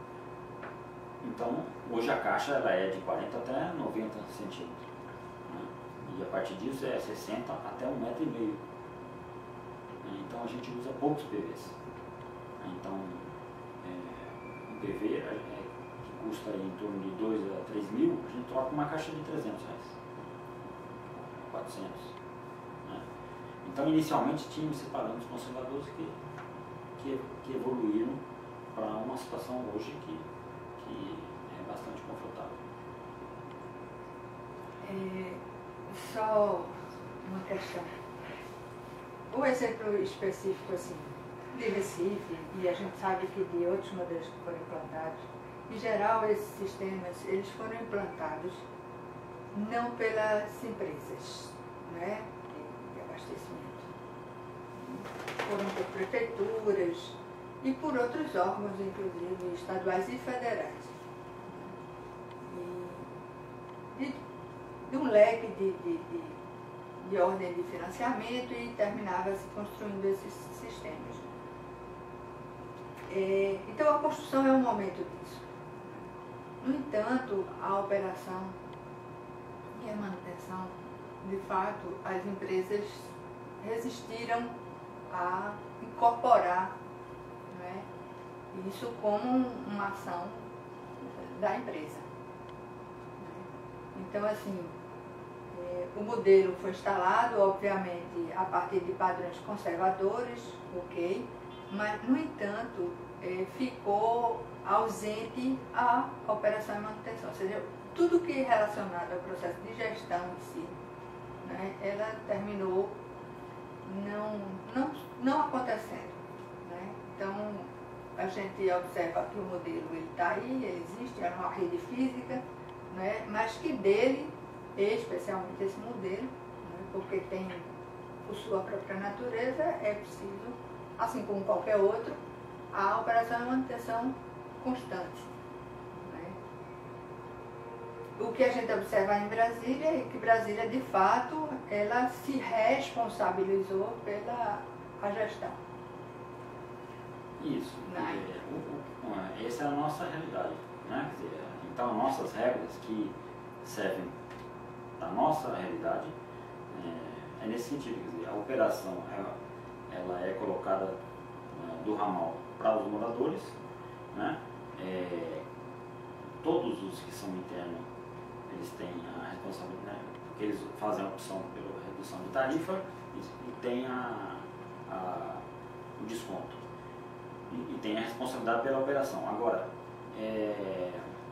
S1: então, hoje a caixa ela é de quarenta até noventa centímetros, né? E a partir disso é sessenta até um metro e meio. Então, a gente usa poucos P Vs. Então, é, um P V é, que custa aí em torno de dois a três mil, a gente troca uma caixa de trezentos reais, quatrocentos. Então, inicialmente, tínhamos esses parâmetros conservadores que, que, que evoluíram para uma situação hoje que, que é bastante confortável.
S2: É, só uma questão. O exemplo específico assim, de Recife, e a gente sabe que de outros modelos que foram implantados, em geral, esses sistemas eles foram implantados não pelas empresas, né? Abastecimento. Foram por prefeituras e por outros órgãos, inclusive estaduais e federais. E de, de um leque de, de, de, de ordem de financiamento e terminava-se construindo esses sistemas. É, então a construção é um momento disso. No entanto, a operação e a manutenção, de fato, as empresas resistiram a incorporar, né, isso como uma ação da empresa. Então, assim, é, o modelo foi instalado, obviamente, a partir de padrões conservadores, ok, mas, no entanto, é, ficou ausente a operação e manutenção, ou seja, tudo que é relacionado ao processo de gestão em si, né, ela terminou não, não, não acontecendo, né? Então, a gente observa que o modelo está aí, ele existe, é uma rede física, né? Mas que dele, especialmente esse modelo, né, porque tem por sua própria natureza, é preciso, assim como qualquer outro, a operação e manutenção constante. Né? O que a gente observa em Brasília é que Brasília, de fato, ela se responsabilizou pela a gestão.
S1: Isso.
S2: Né?
S1: É, o, o, essa é a nossa realidade. Né? Quer dizer, então, nossas regras que servem da nossa realidade é, é nesse sentido. Quer dizer, a operação ela, ela é colocada é, do ramal para os moradores, né? É, todos os que são internos eles têm a responsabilidade, né? Porque eles fazem a opção pela redução de tarifa e, e têm a, a, o desconto e, e tem a responsabilidade pela operação. Agora, é,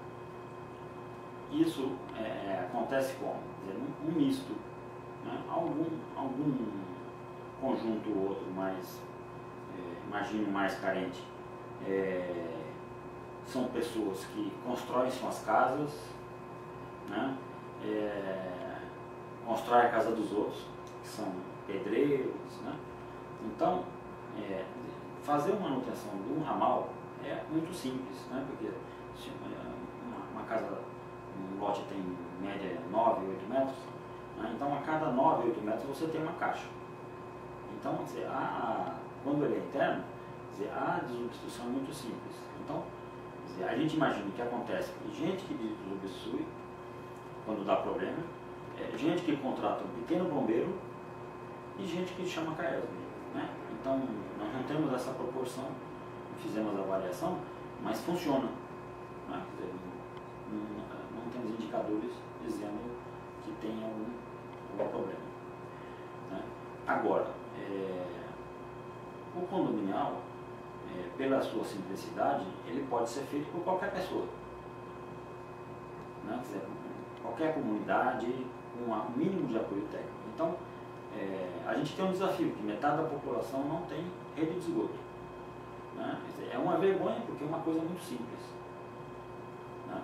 S1: isso é, acontece como? Quer dizer, um, um misto, né? algum, algum conjunto ou outro mais, é, imagino, mais carente, é, são pessoas que constroem suas casas, né? É, constroem a casa dos outros, que são pedreiros, né? Então, é, fazer uma manutenção de um ramal é muito simples, né? Porque se uma, uma casa, um lote tem em média nove, oito metros, né? Então a cada nove, oito metros você tem uma caixa. Então, quer dizer, a, quando ele é interno, quer dizer, a desobstrução é muito simples. Então, quer dizer, a gente imagina o que acontece, gente que desobstrui quando dá problema, é, gente que contrata um pequeno bombeiro e gente que chama CAESB, né? Então, nós não temos essa proporção, fizemos a avaliação, mas funciona. Né? Quer dizer, não, não, não temos indicadores dizendo que tem algum, algum problema. Né? Agora, é, o condominial, é, pela sua simplicidade, ele pode ser feito por qualquer pessoa. Né? Quer dizer, qualquer comunidade, com um mínimo de apoio técnico. Então, é, a gente tem um desafio, que metade da população não tem rede de esgoto. Né? Quer dizer, é uma vergonha, porque é uma coisa muito simples. Né?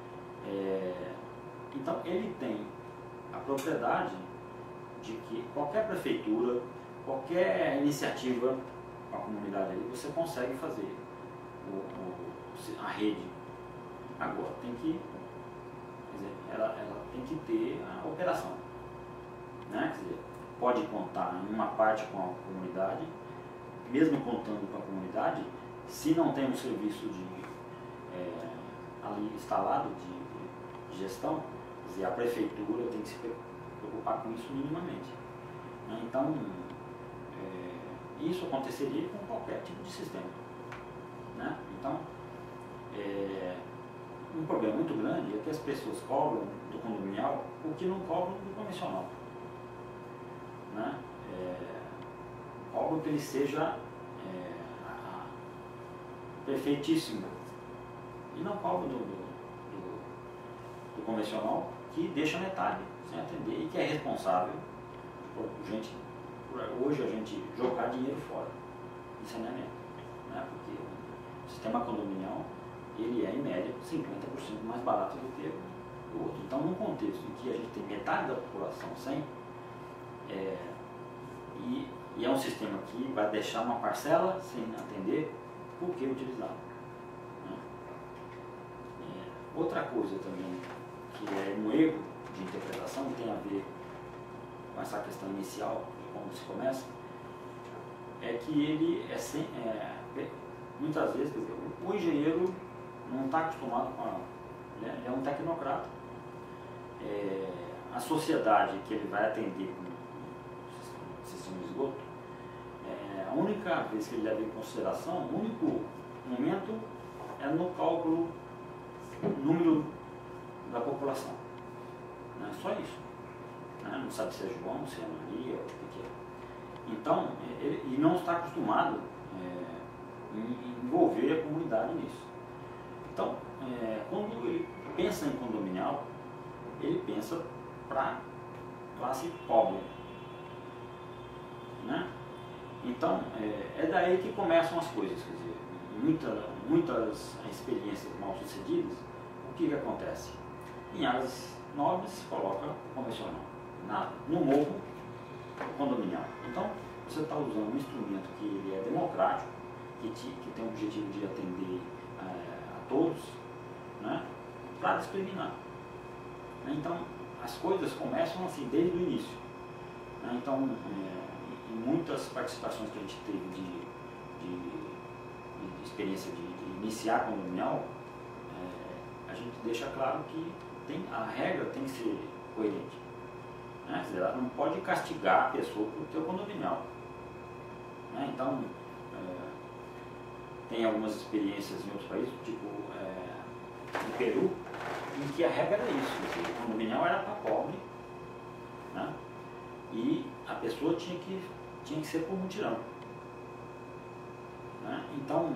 S1: É, então, ele tem a propriedade de que qualquer prefeitura, qualquer iniciativa com a comunidade ali, você consegue fazer o, o, a rede. Agora, tem que, quer dizer, ela, ela tem que ter a operação. Né? Quer dizer, pode contar em uma parte com a comunidade, mesmo contando com a comunidade, se não tem um serviço de, é, ali instalado de, de gestão, quer dizer, a prefeitura tem que se preocupar com isso minimamente. Né? Então, é, isso aconteceria com qualquer tipo de sistema. Né? Então, é, um problema muito grande é que as pessoas cobram do condominial o que não cobram do convencional. Né? É, cobram que ele seja é, a, a, perfeitíssimo e não cobram do, do, do, do convencional, que deixa metade sem atender e que é responsável por, gente, por hoje a gente jogar dinheiro fora em saneamento. Né? Porque o sistema condominial ele é em média cinquenta por cento mais barato do que o outro. Então, num contexto em que a gente tem metade da população sem, é, e, e é um sistema que vai deixar uma parcela sem atender, por que utilizá-lo? Né? É, outra coisa também, que é um erro de interpretação, que tem a ver com essa questão inicial, de como se começa, é que ele é, sem, é muitas vezes, quer dizer, o engenheiro não está acostumado com a... Ele é um tecnocrata. É, a sociedade que ele vai atender com o sistema de esgoto, é, a única vez que ele leva em consideração, o único momento é no cálculo número da população. Não é só isso. Né? Não sabe se é João, se é Maria, o que é. Então, ele, ele não está acostumado é, em envolver a comunidade nisso. Então, é, quando ele pensa em condominial, ele pensa para classe pobre. Né? Então, é, é daí que começam as coisas. Quer dizer, muita, muitas experiências mal sucedidas, o que, que acontece? Em áreas nobres se coloca convencional. Na, no morro, condominial. Então, você está usando um instrumento que ele é democrático, que, te, que tem o objetivo de atender é, a todos, né, para discriminar. Então, as coisas começam assim desde o início. Né? Então, é, em muitas participações que a gente teve de, de, de experiência de, de iniciar condominial, é, a gente deixa claro que tem, a regra tem que ser coerente. Né? Quer dizer, ela não pode castigar a pessoa por ter o condominial. Né? Então, é, tem algumas experiências em outros países, tipo é, no Peru, em que a regra era isso, o condominial era para pobre, né? E a pessoa tinha que, tinha que ser por mutirão. Né? Então,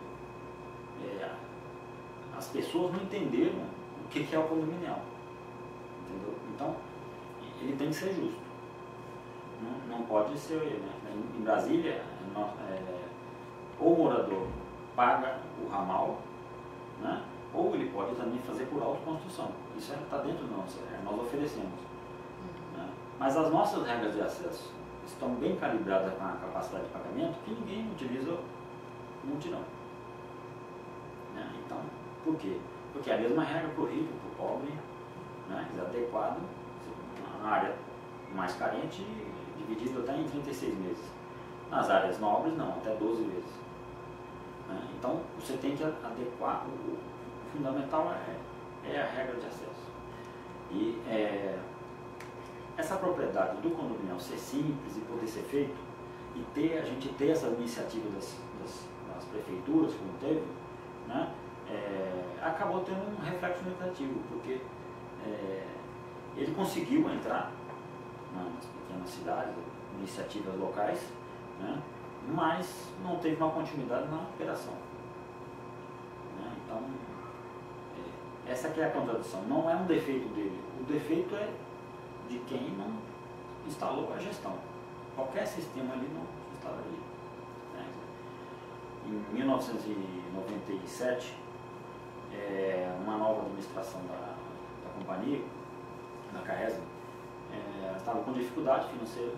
S1: é, as pessoas não entenderam o que, que é o condominial. Entendeu? Então, ele tem que ser justo. Não, não pode ser, né? Em Brasília, é, ou o morador paga o ramal, né? Ou ele pode também fazer por autoconstrução. Isso está dentro do nosso, é, nós oferecemos. Uhum. Né? Mas as nossas regras de acesso estão bem calibradas com a capacidade de pagamento que ninguém utiliza o mutirão. Né? Então, por quê? Porque é a mesma regra para o rico, para o pobre, né? É adequado, na área mais carente, dividido até em trinta e seis meses. Nas áreas nobres, não, até doze vezes. Né? Então, você tem que adequar, o, o fundamental é, é a regra de acesso. E é, essa propriedade do condominial ser simples e poder ser feito, e ter, a gente ter essa iniciativa das, das, das prefeituras, como teve, né? É, acabou tendo um reflexo negativo, porque é, ele conseguiu entrar nas pequenas cidades, iniciativas locais, né? Mas não teve uma continuidade na operação. Né? Então, é, essa que é a contradição. Não é um defeito dele. O defeito é de quem não instalou a gestão. Qualquer sistema ali não se instalaria. Né? Em mil novecentos e noventa e sete, é, uma nova administração da, da companhia, da Caesa, é, estava com dificuldade financeira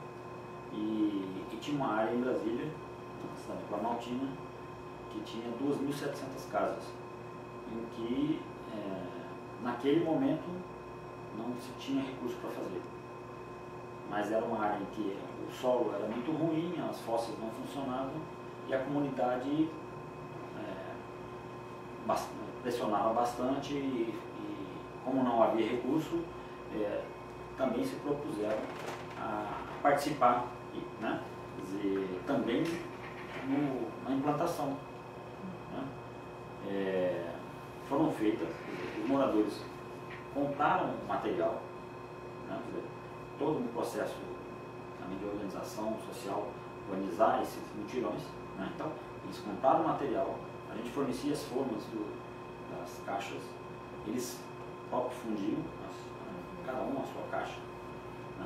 S1: e, e tinha uma área em Brasília, na cidade de Planaltina, que tinha duas mil e setecentas casas, em que é, naquele momento não se tinha recurso para fazer. Mas era uma área em que o solo era muito ruim, as fossas não funcionavam e a comunidade é, bastante, pressionava bastante e, e como não havia recurso, é, também se propuseram a participar, né? Quer dizer, também no, na implantação. Né? É, foram feitas, dizer, os moradores compraram material, né? Quer dizer, todo um processo também de organização social, organizar esses mutirões. Né? Então, eles compraram material, a gente fornecia as formas do, das caixas, eles próprios fundiam, as, cada um a sua caixa, né?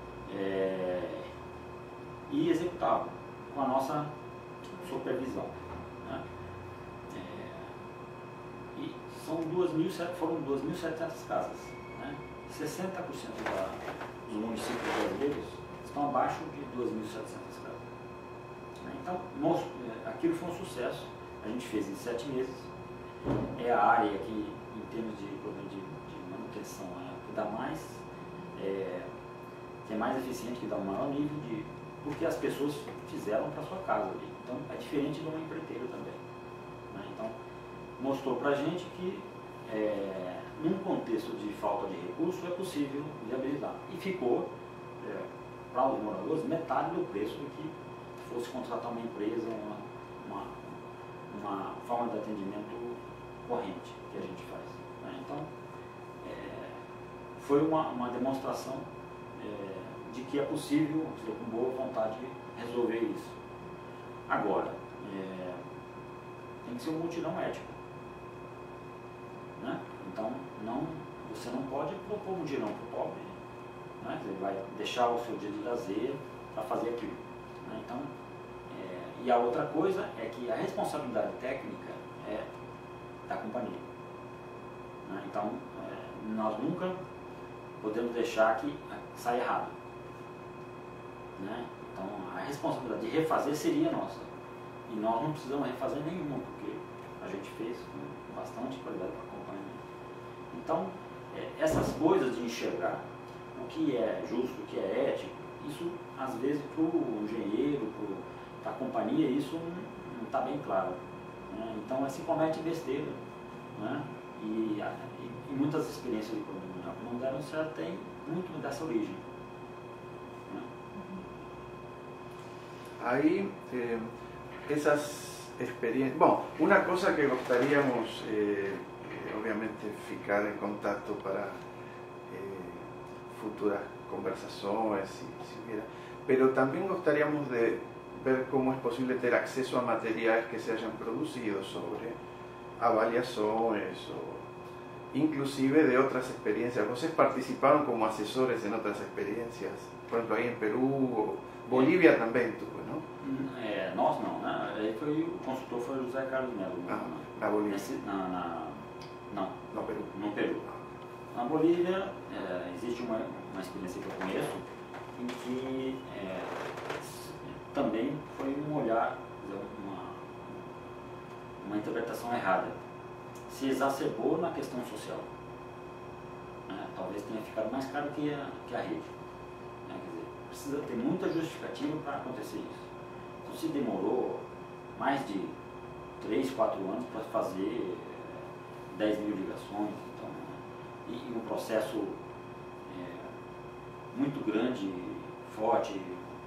S1: É, e executavam com a nossa supervisão. Né? É, e são duas mil, foram duas mil e setecentas casas. Né? sessenta por cento da, dos municípios brasileiros estão abaixo de duas mil e setecentas casas. Né? Então, nós, aquilo foi um sucesso, a gente fez em sete meses. É a área que, em termos de, de, de manutenção, é a que dá mais, é, que é mais eficiente, que dá um maior nível de... porque as pessoas fizeram para sua casa ali. Então, é diferente de uma empreiteira também. Né? Então, mostrou para a gente que, é, num contexto de falta de recurso, é possível viabilizar. E ficou, é, para os moradores, metade do preço do que fosse contratar uma empresa, uma, uma, uma forma de atendimento corrente que a gente faz. Né? Então, é, foi uma, uma demonstração é, de que é possível, com boa vontade, resolver isso. Agora, é, tem que ser um mutirão ético. Né? Então, não, você não pode propor um mutirão para o pobre. Né? Ele vai deixar o seu dia de lazer para fazer aquilo. Né? Então, é, e a outra coisa é que a responsabilidade técnica é da companhia. Né? Então, é, nós nunca podemos deixar que saia errado. Né? Então, a responsabilidade de refazer seria nossa. E nós não precisamos refazer nenhuma, porque a gente fez com bastante qualidade para acompanhar. Então, é, essas coisas de enxergar o que é justo, o que é ético, isso às vezes para o engenheiro, para a companhia, isso não está bem claro. Né? Então, se comete besteira. Né? E, e, e muitas experiências de condomínio que não deram certo tem muito dessa origem. Né?
S3: Aí, eh, essas experiências... Bom, uma coisa que gostaríamos, eh, obviamente, ficar em contato para eh, futuras conversações, si, si hubiera, pero también gostaríamos de ver cómo es posible tener acceso a materiales que se hayan producido sobre avaliaciones o inclusive de otras experiencias. Vocês participaron como asesores en otras experiencias, por ejemplo, ahí en Perú, o Bolívia também tuvo, não?
S1: É, nós não, né? Aí foi, o consultor foi o José Carlos Melo.
S3: Ah, na Bolívia?
S1: Nesse, na, na, não,
S3: no Peru.
S1: No Peru. Na Bolívia, é, existe uma, uma experiência que eu conheço, em que é, também foi um olhar, uma, uma interpretação errada. Se exacerbou na questão social. Né? Talvez tenha ficado mais caro que a, que a rede. Né? Quer dizer, precisa ter muita justificativa para acontecer isso. Então, se demorou mais de três, quatro anos para fazer dez mil ligações, então, e, e um processo é, muito grande, forte,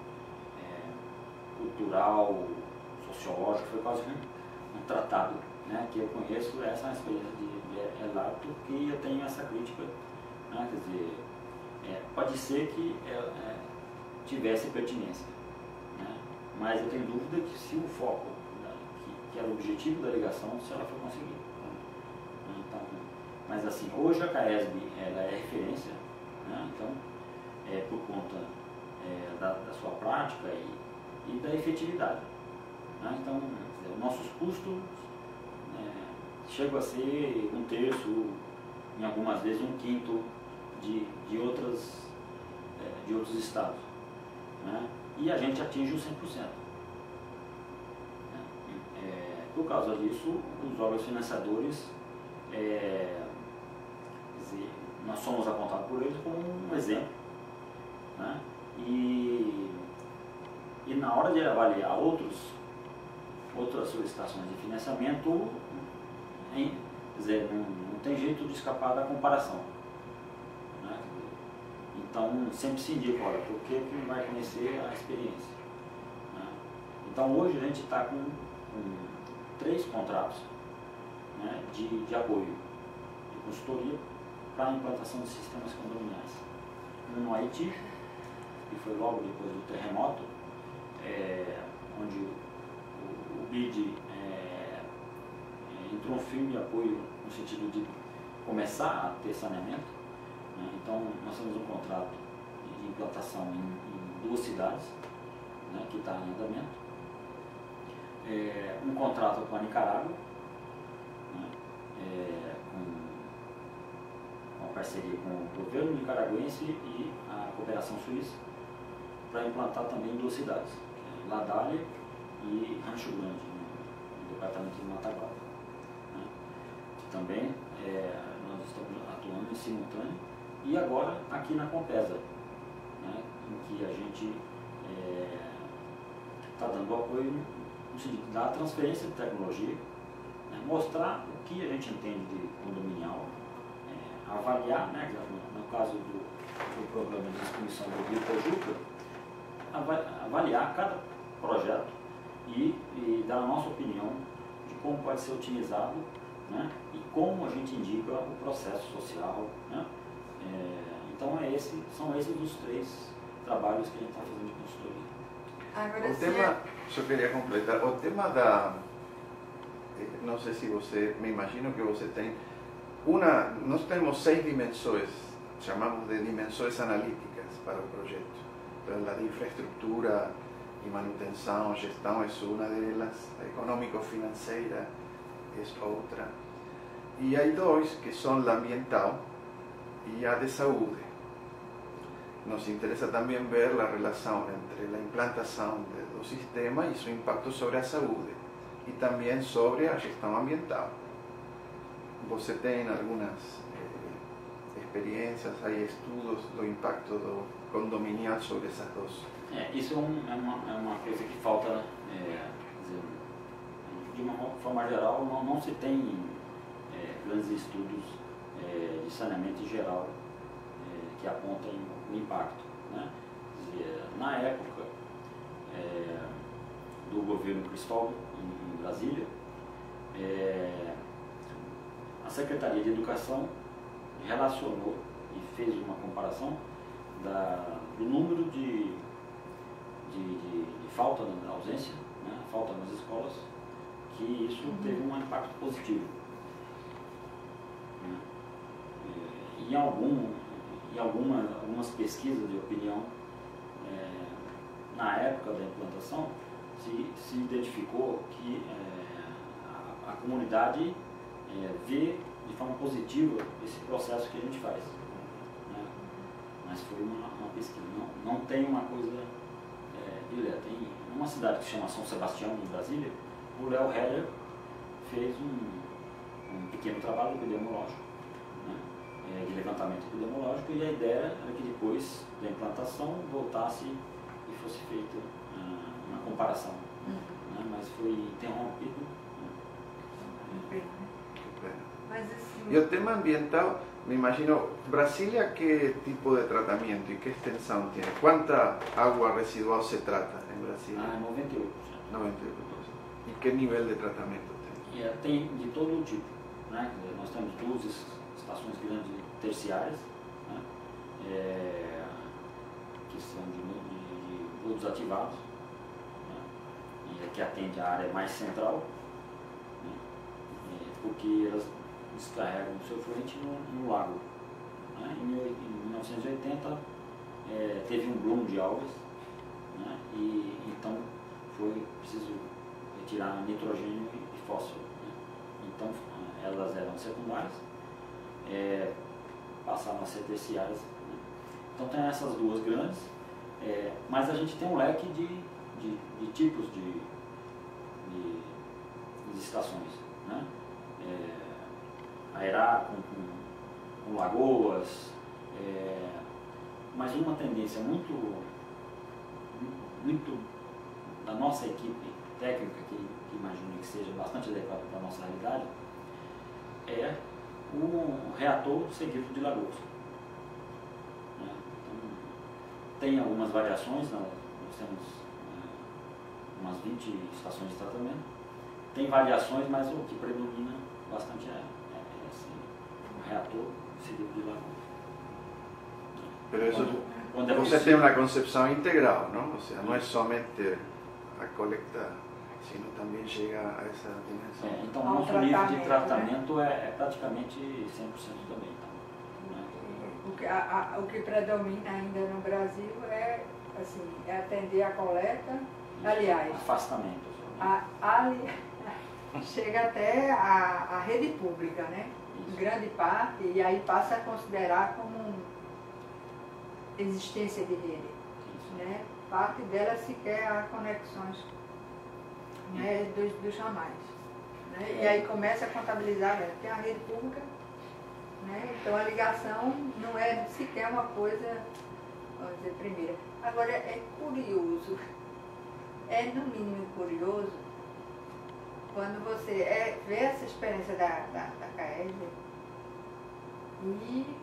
S1: é, cultural, sociológico, foi quase um, um tratado. Né, que eu conheço essa experiência de, de relato, que eu tenho essa crítica. Né, quer dizer, é, pode ser que é, é, tivesse pertinência, né, mas eu tenho dúvida que se o foco, né, que, que era o objetivo da ligação, se ela foi conseguida. Né, então, mas assim, hoje a CAESB ela é referência, né, então, é, por conta é, da, da sua prática e, e da efetividade. Né, então, dizer, nossos custos chega a ser um terço, em algumas vezes um quinto de, de, outras, é, de outros estados. Né? E a gente atinge o cem por cento. É, por causa disso, os órgãos financiadores, é, quer dizer, nós somos apontados por eles como um exemplo. Né? E, e na hora de avaliar outros, outras solicitações de financiamento, Em, quer dizer, não, não tem jeito de escapar da comparação. Né? Então, sempre se indica, olha, por que que não vai conhecer a experiência? Né? Então, hoje a gente está com, com três contratos, né, de, de apoio, de consultoria para a implantação de sistemas condominiais. Um no Haiti, que foi logo depois do terremoto, é, onde o, o, o B I D entrou um firme apoio no sentido de começar a ter saneamento. Né? Então, nós temos um contrato de implantação em, em duas cidades, né, que está em andamento. É, um contrato com a Nicarágua, né, é, com, com a parceria com o governo nicaragüense e a cooperação suíça, para implantar também em duas cidades, é, Ladália e Rancho Grande, no, no departamento de Mataguape. Também é, nós estamos atuando em simultâneo, e agora aqui na Compesa, né, em que a gente está é, dando apoio no sentido da transferência de tecnologia, né, mostrar o que a gente entende de condominial, é, avaliar, né, no, no caso do, do programa de distribuição do Rio Pojuca, avaliar cada projeto e, e dar a nossa opinião de como pode ser otimizado, né, e como a gente indica o processo social. Né? É, então, é esse, são esses os três trabalhos que a gente está fazendo de consultoria.
S2: Agora,
S3: o tema, eu queria completar, o tema da, não sei se você, me imagino que você tem, uma, nós temos seis dimensões, chamamos de dimensões analíticas para o projeto. Então, a de infraestrutura e manutenção, gestão é uma delas, a econômico-financeira é outra. E há dois que são a ambiental e a de saúde. Nos interessa também ver a relação entre a implantação do sistema e seu impacto sobre a saúde. e também sobre a gestão ambiental. Você tem algumas eh, experiências, aí estudos do impacto do condominial sobre essas duas?
S1: É, isso é, um, é, uma, é uma coisa que falta, é, dizer, de uma forma geral, não, não se tem é, grandes estudos é, de saneamento em geral é, que apontem o impacto, né? Dizer, na época é, do governo Cristóvão, em, em Brasília, é, a Secretaria de Educação relacionou e fez uma comparação da, do número de, de, de, de falta na ausência, né, falta nas escolas, que isso uhum. teve um impacto positivo. Né? E, em algum, em alguma, algumas pesquisas de opinião, é, na época da implantação, se, se identificou que é, a, a comunidade é, vê de forma positiva esse processo que a gente faz. Né? Mas foi uma, uma pesquisa. Não, não tem uma coisa é, direta. Tem uma cidade que se chama São Sebastião, em Brasília, o Léo Heller fez um, um pequeno trabalho epidemiológico, né? é, de levantamento epidemiológico, e a ideia era que depois da implantação voltasse e fosse feita uh, uma comparação. Uhum. Né? Mas foi interrompido. Né?
S2: Mas assim...
S3: E o tema ambiental, me imagino, Brasília, que tipo de tratamento e que extensão tem? Quanta água residual se trata em Brasília?
S1: Ah, noventa e oito por cento.
S3: noventa e oito por cento. E que nível de tratamento tem?
S1: É, tem de todo tipo. Né? Nós temos duas estações grandes terciárias, né? é, que são de, de, de produtos ativados, né? e que atende a área mais central, né? é, porque elas descarregam o seu efluente no, no lago. Né? Em, em mil novecentos e oitenta é, teve um bloom de algas, né? e então foi preciso retirar nitrogênio e fósforo. Né? Então elas eram secundárias, é, passaram a ser terciárias. Né? Então tem essas duas grandes, é, mas a gente tem um leque de, de, de tipos de, de, de estações. Né? É, aerar com, com, com lagoas, é, mas uma tendência muito, muito da nossa equipe técnica, que, que imagino que seja bastante adequada para a nossa realidade, é o reator seguido de lagoas. Né? Então, tem algumas variações, nós temos é, umas vinte estações de tratamento, tem variações, mas o que predomina bastante é reator seguido de lagoa.
S3: Pero eso,
S1: quando, quando é
S3: você
S1: possível,
S3: tem uma concepção integral, não? Ou seja, não é somente a coleta, sino também chega a essa dimensão.
S1: É, então, o nosso nível de tratamento né? é, é praticamente cem por cento também. Então, né?
S2: o, que, a, a, o que predomina ainda no Brasil é, assim, é atender a coleta, aliás...
S1: Afastamento.
S2: A, ali, chega até a, a rede pública, né? Em grande parte, e aí passa a considerar como existência de rede. Né? Parte dela sequer há conexões, né, dos, dos ramais. Né? E aí começa a contabilizar, né? Tem a rede pública, né? Então a ligação não é sequer uma coisa, vamos dizer, primeira. Agora é curioso, é no mínimo curioso, quando você é, vê essa experiência da, da, da CAERJ e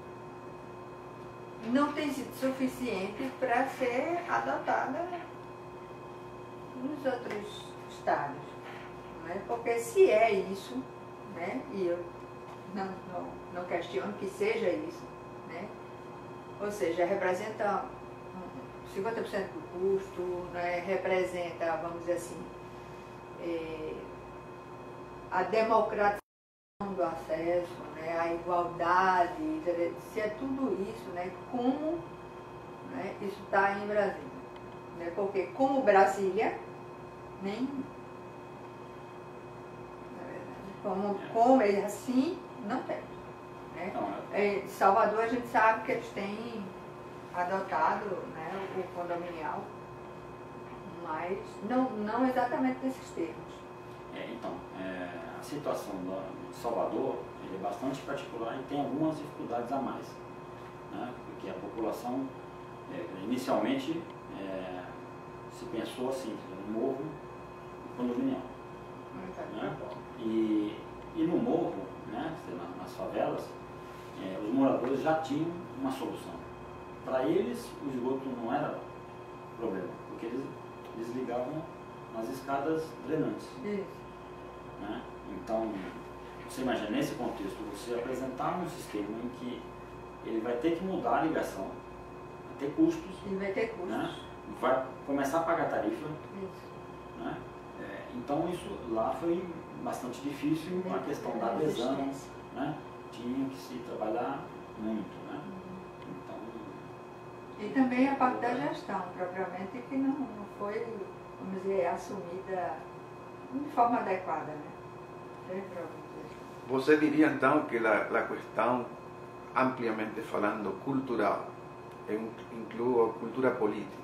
S2: não tem sido suficiente para ser adotada nos outros estados. Né? Porque se é isso, né? E eu não, não, não questiono que seja isso, né? Ou seja, representa cinquenta por cento do custo, né? Representa, vamos dizer assim, É, a democratização do acesso, né, a igualdade, se é tudo isso, né, como né, isso está em Brasília. Né, porque como Brasília, nem na verdade, como, como é assim, não tem. Né? Em Salvador a gente sabe que eles têm adotado né, o condominial, mas não, não exatamente nesses termos.
S1: É, então, é, a situação de Salvador ele é bastante particular e tem algumas dificuldades a mais, né? Porque a população, é, inicialmente, é, se pensou assim, no morro condominial. Né? E, e no morro, né, nas favelas, é, os moradores já tinham uma solução. Para eles, o esgoto não era problema, porque eles desligavam nas escadas drenantes. Né? Então, você imagina, nesse contexto, você apresentar um sistema em que ele vai ter que mudar a ligação, vai ter custos,
S2: ele vai ter custos.
S1: Né? Vai começar a pagar tarifa. Né? É, então, isso lá foi bastante difícil, a questão da adesão, né? Tinha que se trabalhar muito. Né? Então,
S2: e também a parte da gestão, propriamente, que não, não foi, vamos dizer, assumida de forma adequada. Né?
S3: Você diria então que a, a questão, ampliamente falando, cultural, inclui cultura política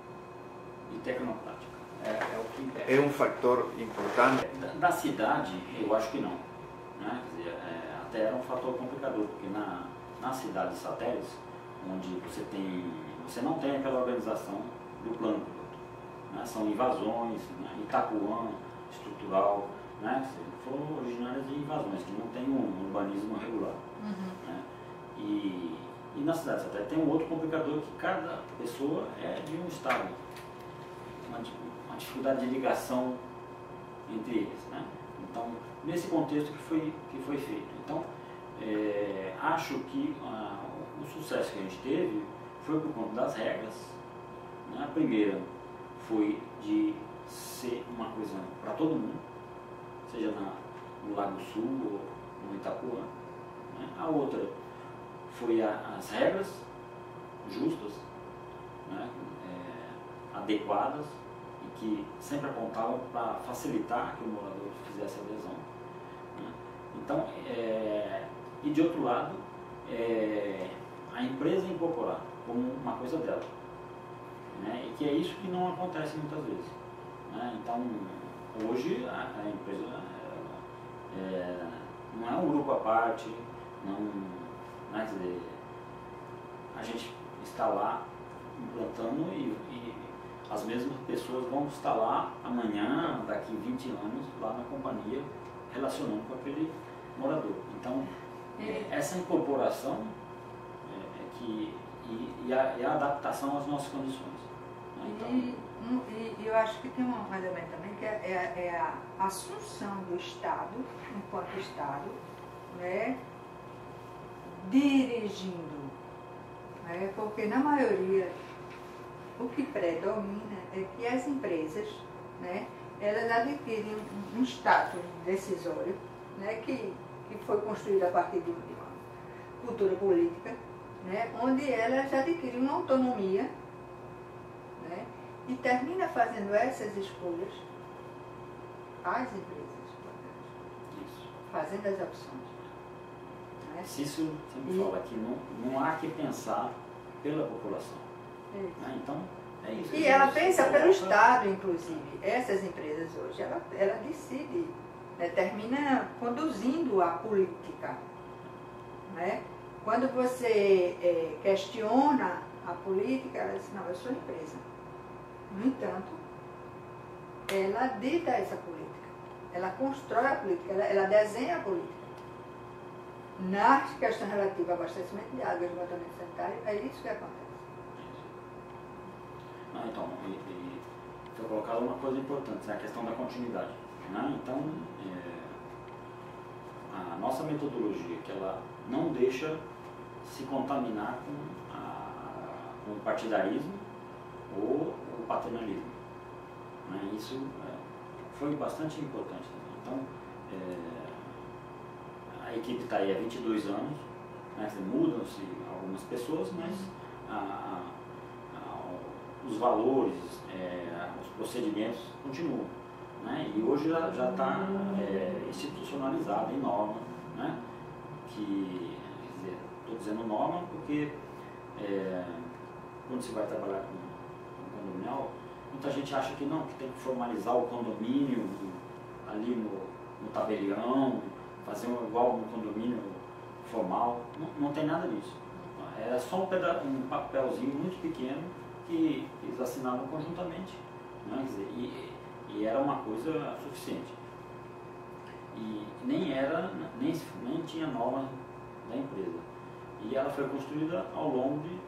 S1: e tecnoprática. É, é, o que
S3: é um fator importante?
S1: Da, da cidade, eu acho que não. Né? Quer dizer, é, até era um fator complicador, porque na, nas cidades satélites, onde você tem, você não tem aquela organização do plano piloto. Né? São invasões, né? Itapuã, estrutural, né? Foram originárias de invasões, que não tem um urbanismo regular.
S2: Uhum.
S1: Né? E, e na cidade satélite tem um outro complicador, que cada pessoa é de um estado. Uma, uma dificuldade de ligação entre eles. Né? Então, nesse contexto que foi, que foi feito. Então, é, acho que ah, o sucesso que a gente teve foi por conta das regras. Né? A primeira foi de ser uma coisa para todo mundo, seja na, no Lago Sul ou no Itapuã. Né? A outra foi a, as regras justas, né? É, adequadas, e que sempre apontavam para facilitar que o morador fizesse a adesão. Né? Então, é, e de outro lado, é, a empresa incorporar como uma coisa dela. Né? E que é isso que não acontece muitas vezes. Né? Então, hoje a, a empresa ela, é, não é um grupo à parte, não, né? Quer dizer, a gente está lá implantando e, e as mesmas pessoas vão estar lá amanhã, daqui vinte anos, lá na companhia, relacionando com aquele morador. Então, é, essa incorporação é, é que, e, e, a, e a adaptação às nossas condições. Né? Então,
S2: e, e eu acho que tem um elemento também que é, é, é a assunção do Estado, enquanto Estado, né, dirigindo. Né, porque na maioria o que predomina é que as empresas, né, elas adquirem um status decisório, né, que, que foi construído a partir de uma cultura política, né, onde elas adquirem uma autonomia, né, e termina fazendo essas escolhas as empresas,
S1: isso.
S2: fazendo as opções. Né?
S1: Isso sempre
S2: e,
S1: fala que não, não há que pensar pela população. Né? Então, é isso.
S2: E ela pensa pelo Estado, inclusive. Essas empresas hoje, ela, ela decide, né, termina conduzindo a política. Né? Quando você é, questiona a política, ela diz, não, eu sou empresa. No entanto, ela dita essa política. Ela constrói a política, ela, ela desenha a política. Nas questões relativas ao abastecimento de água e esgotamento sanitário, é isso que acontece.
S1: Ah, então, e, e foi colocado uma coisa importante, né, a questão da continuidade. Né? Então, é, a nossa metodologia, que ela não deixa se contaminar com, a, com o partidarismo ou o paternalismo. Né? Isso é, foi bastante importante também. Então, é, a equipe está aí há vinte e dois anos, né? Mudam-se algumas pessoas, mas a, a, a, os valores, é, os procedimentos continuam. Né? E hoje já está é, institucionalizado em norma, né? Que, quer dizer, estou dizendo norma porque é, quando você vai trabalhar com, com condominial, muita gente acha que não, que tem que formalizar o condomínio ali no, no tabelião, fazer um, igual um condomínio formal, não, não tem nada disso. Era só um, peda um papelzinho muito pequeno que eles assinavam conjuntamente, né? Quer dizer, e, e era uma coisa suficiente. E nem era, nem, nem tinha norma da empresa. E ela foi construída ao longo de,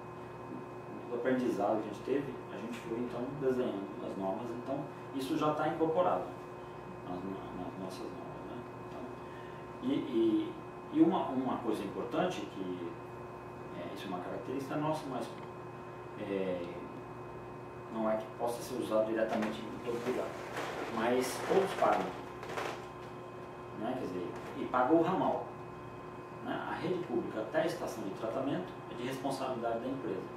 S1: do aprendizado que a gente teve, a gente foi então desenhando as normas, então isso já está incorporado nas, nas nossas normas, né? Então, e e, e uma, uma coisa importante, que é, isso é uma característica nossa, mas é, não é que possa ser usado diretamente em todo lugar, mas todos pagam, né? Quer dizer, e pagam o ramal, né? A rede pública até a estação de tratamento é de responsabilidade da empresa.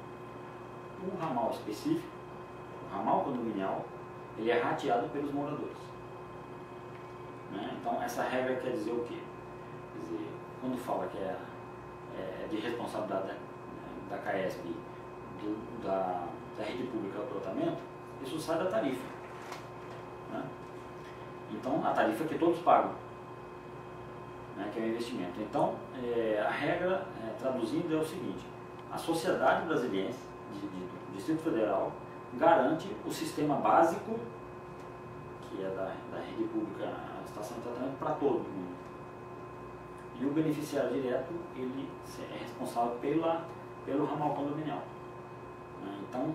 S1: O ramal específico, o ramal condominial, ele é rateado pelos moradores, né? Então essa regra quer dizer o quê? Quer dizer, quando fala que é, é de responsabilidade da, da CAESP, do, da, da rede pública do tratamento, isso sai da tarifa, né? Então a tarifa é que todos pagam, né, que é o investimento. Então é, a regra, é, traduzindo, é o seguinte: a sociedade brasileira de, de, do Distrito Federal garante o sistema básico, que é da, da rede pública, a estação de tratamento, para todo mundo. E o beneficiário direto, ele é responsável pela, pelo ramal condominial, né? Então,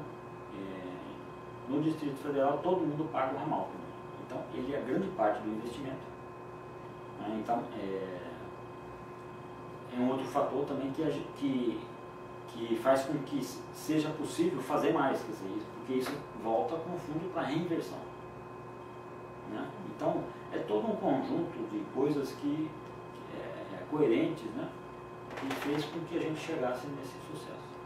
S1: é, no Distrito Federal, todo mundo paga o ramal. Então, ele é grande parte do investimento, né? Então, é, é um outro fator também que, que, que faz com que seja possível fazer mais, quer dizer, porque isso volta com o fundo para reinversão, né? Então, é todo um conjunto de coisas que, que é, é coerentes, né, que fez com que a gente chegasse nesse sucesso.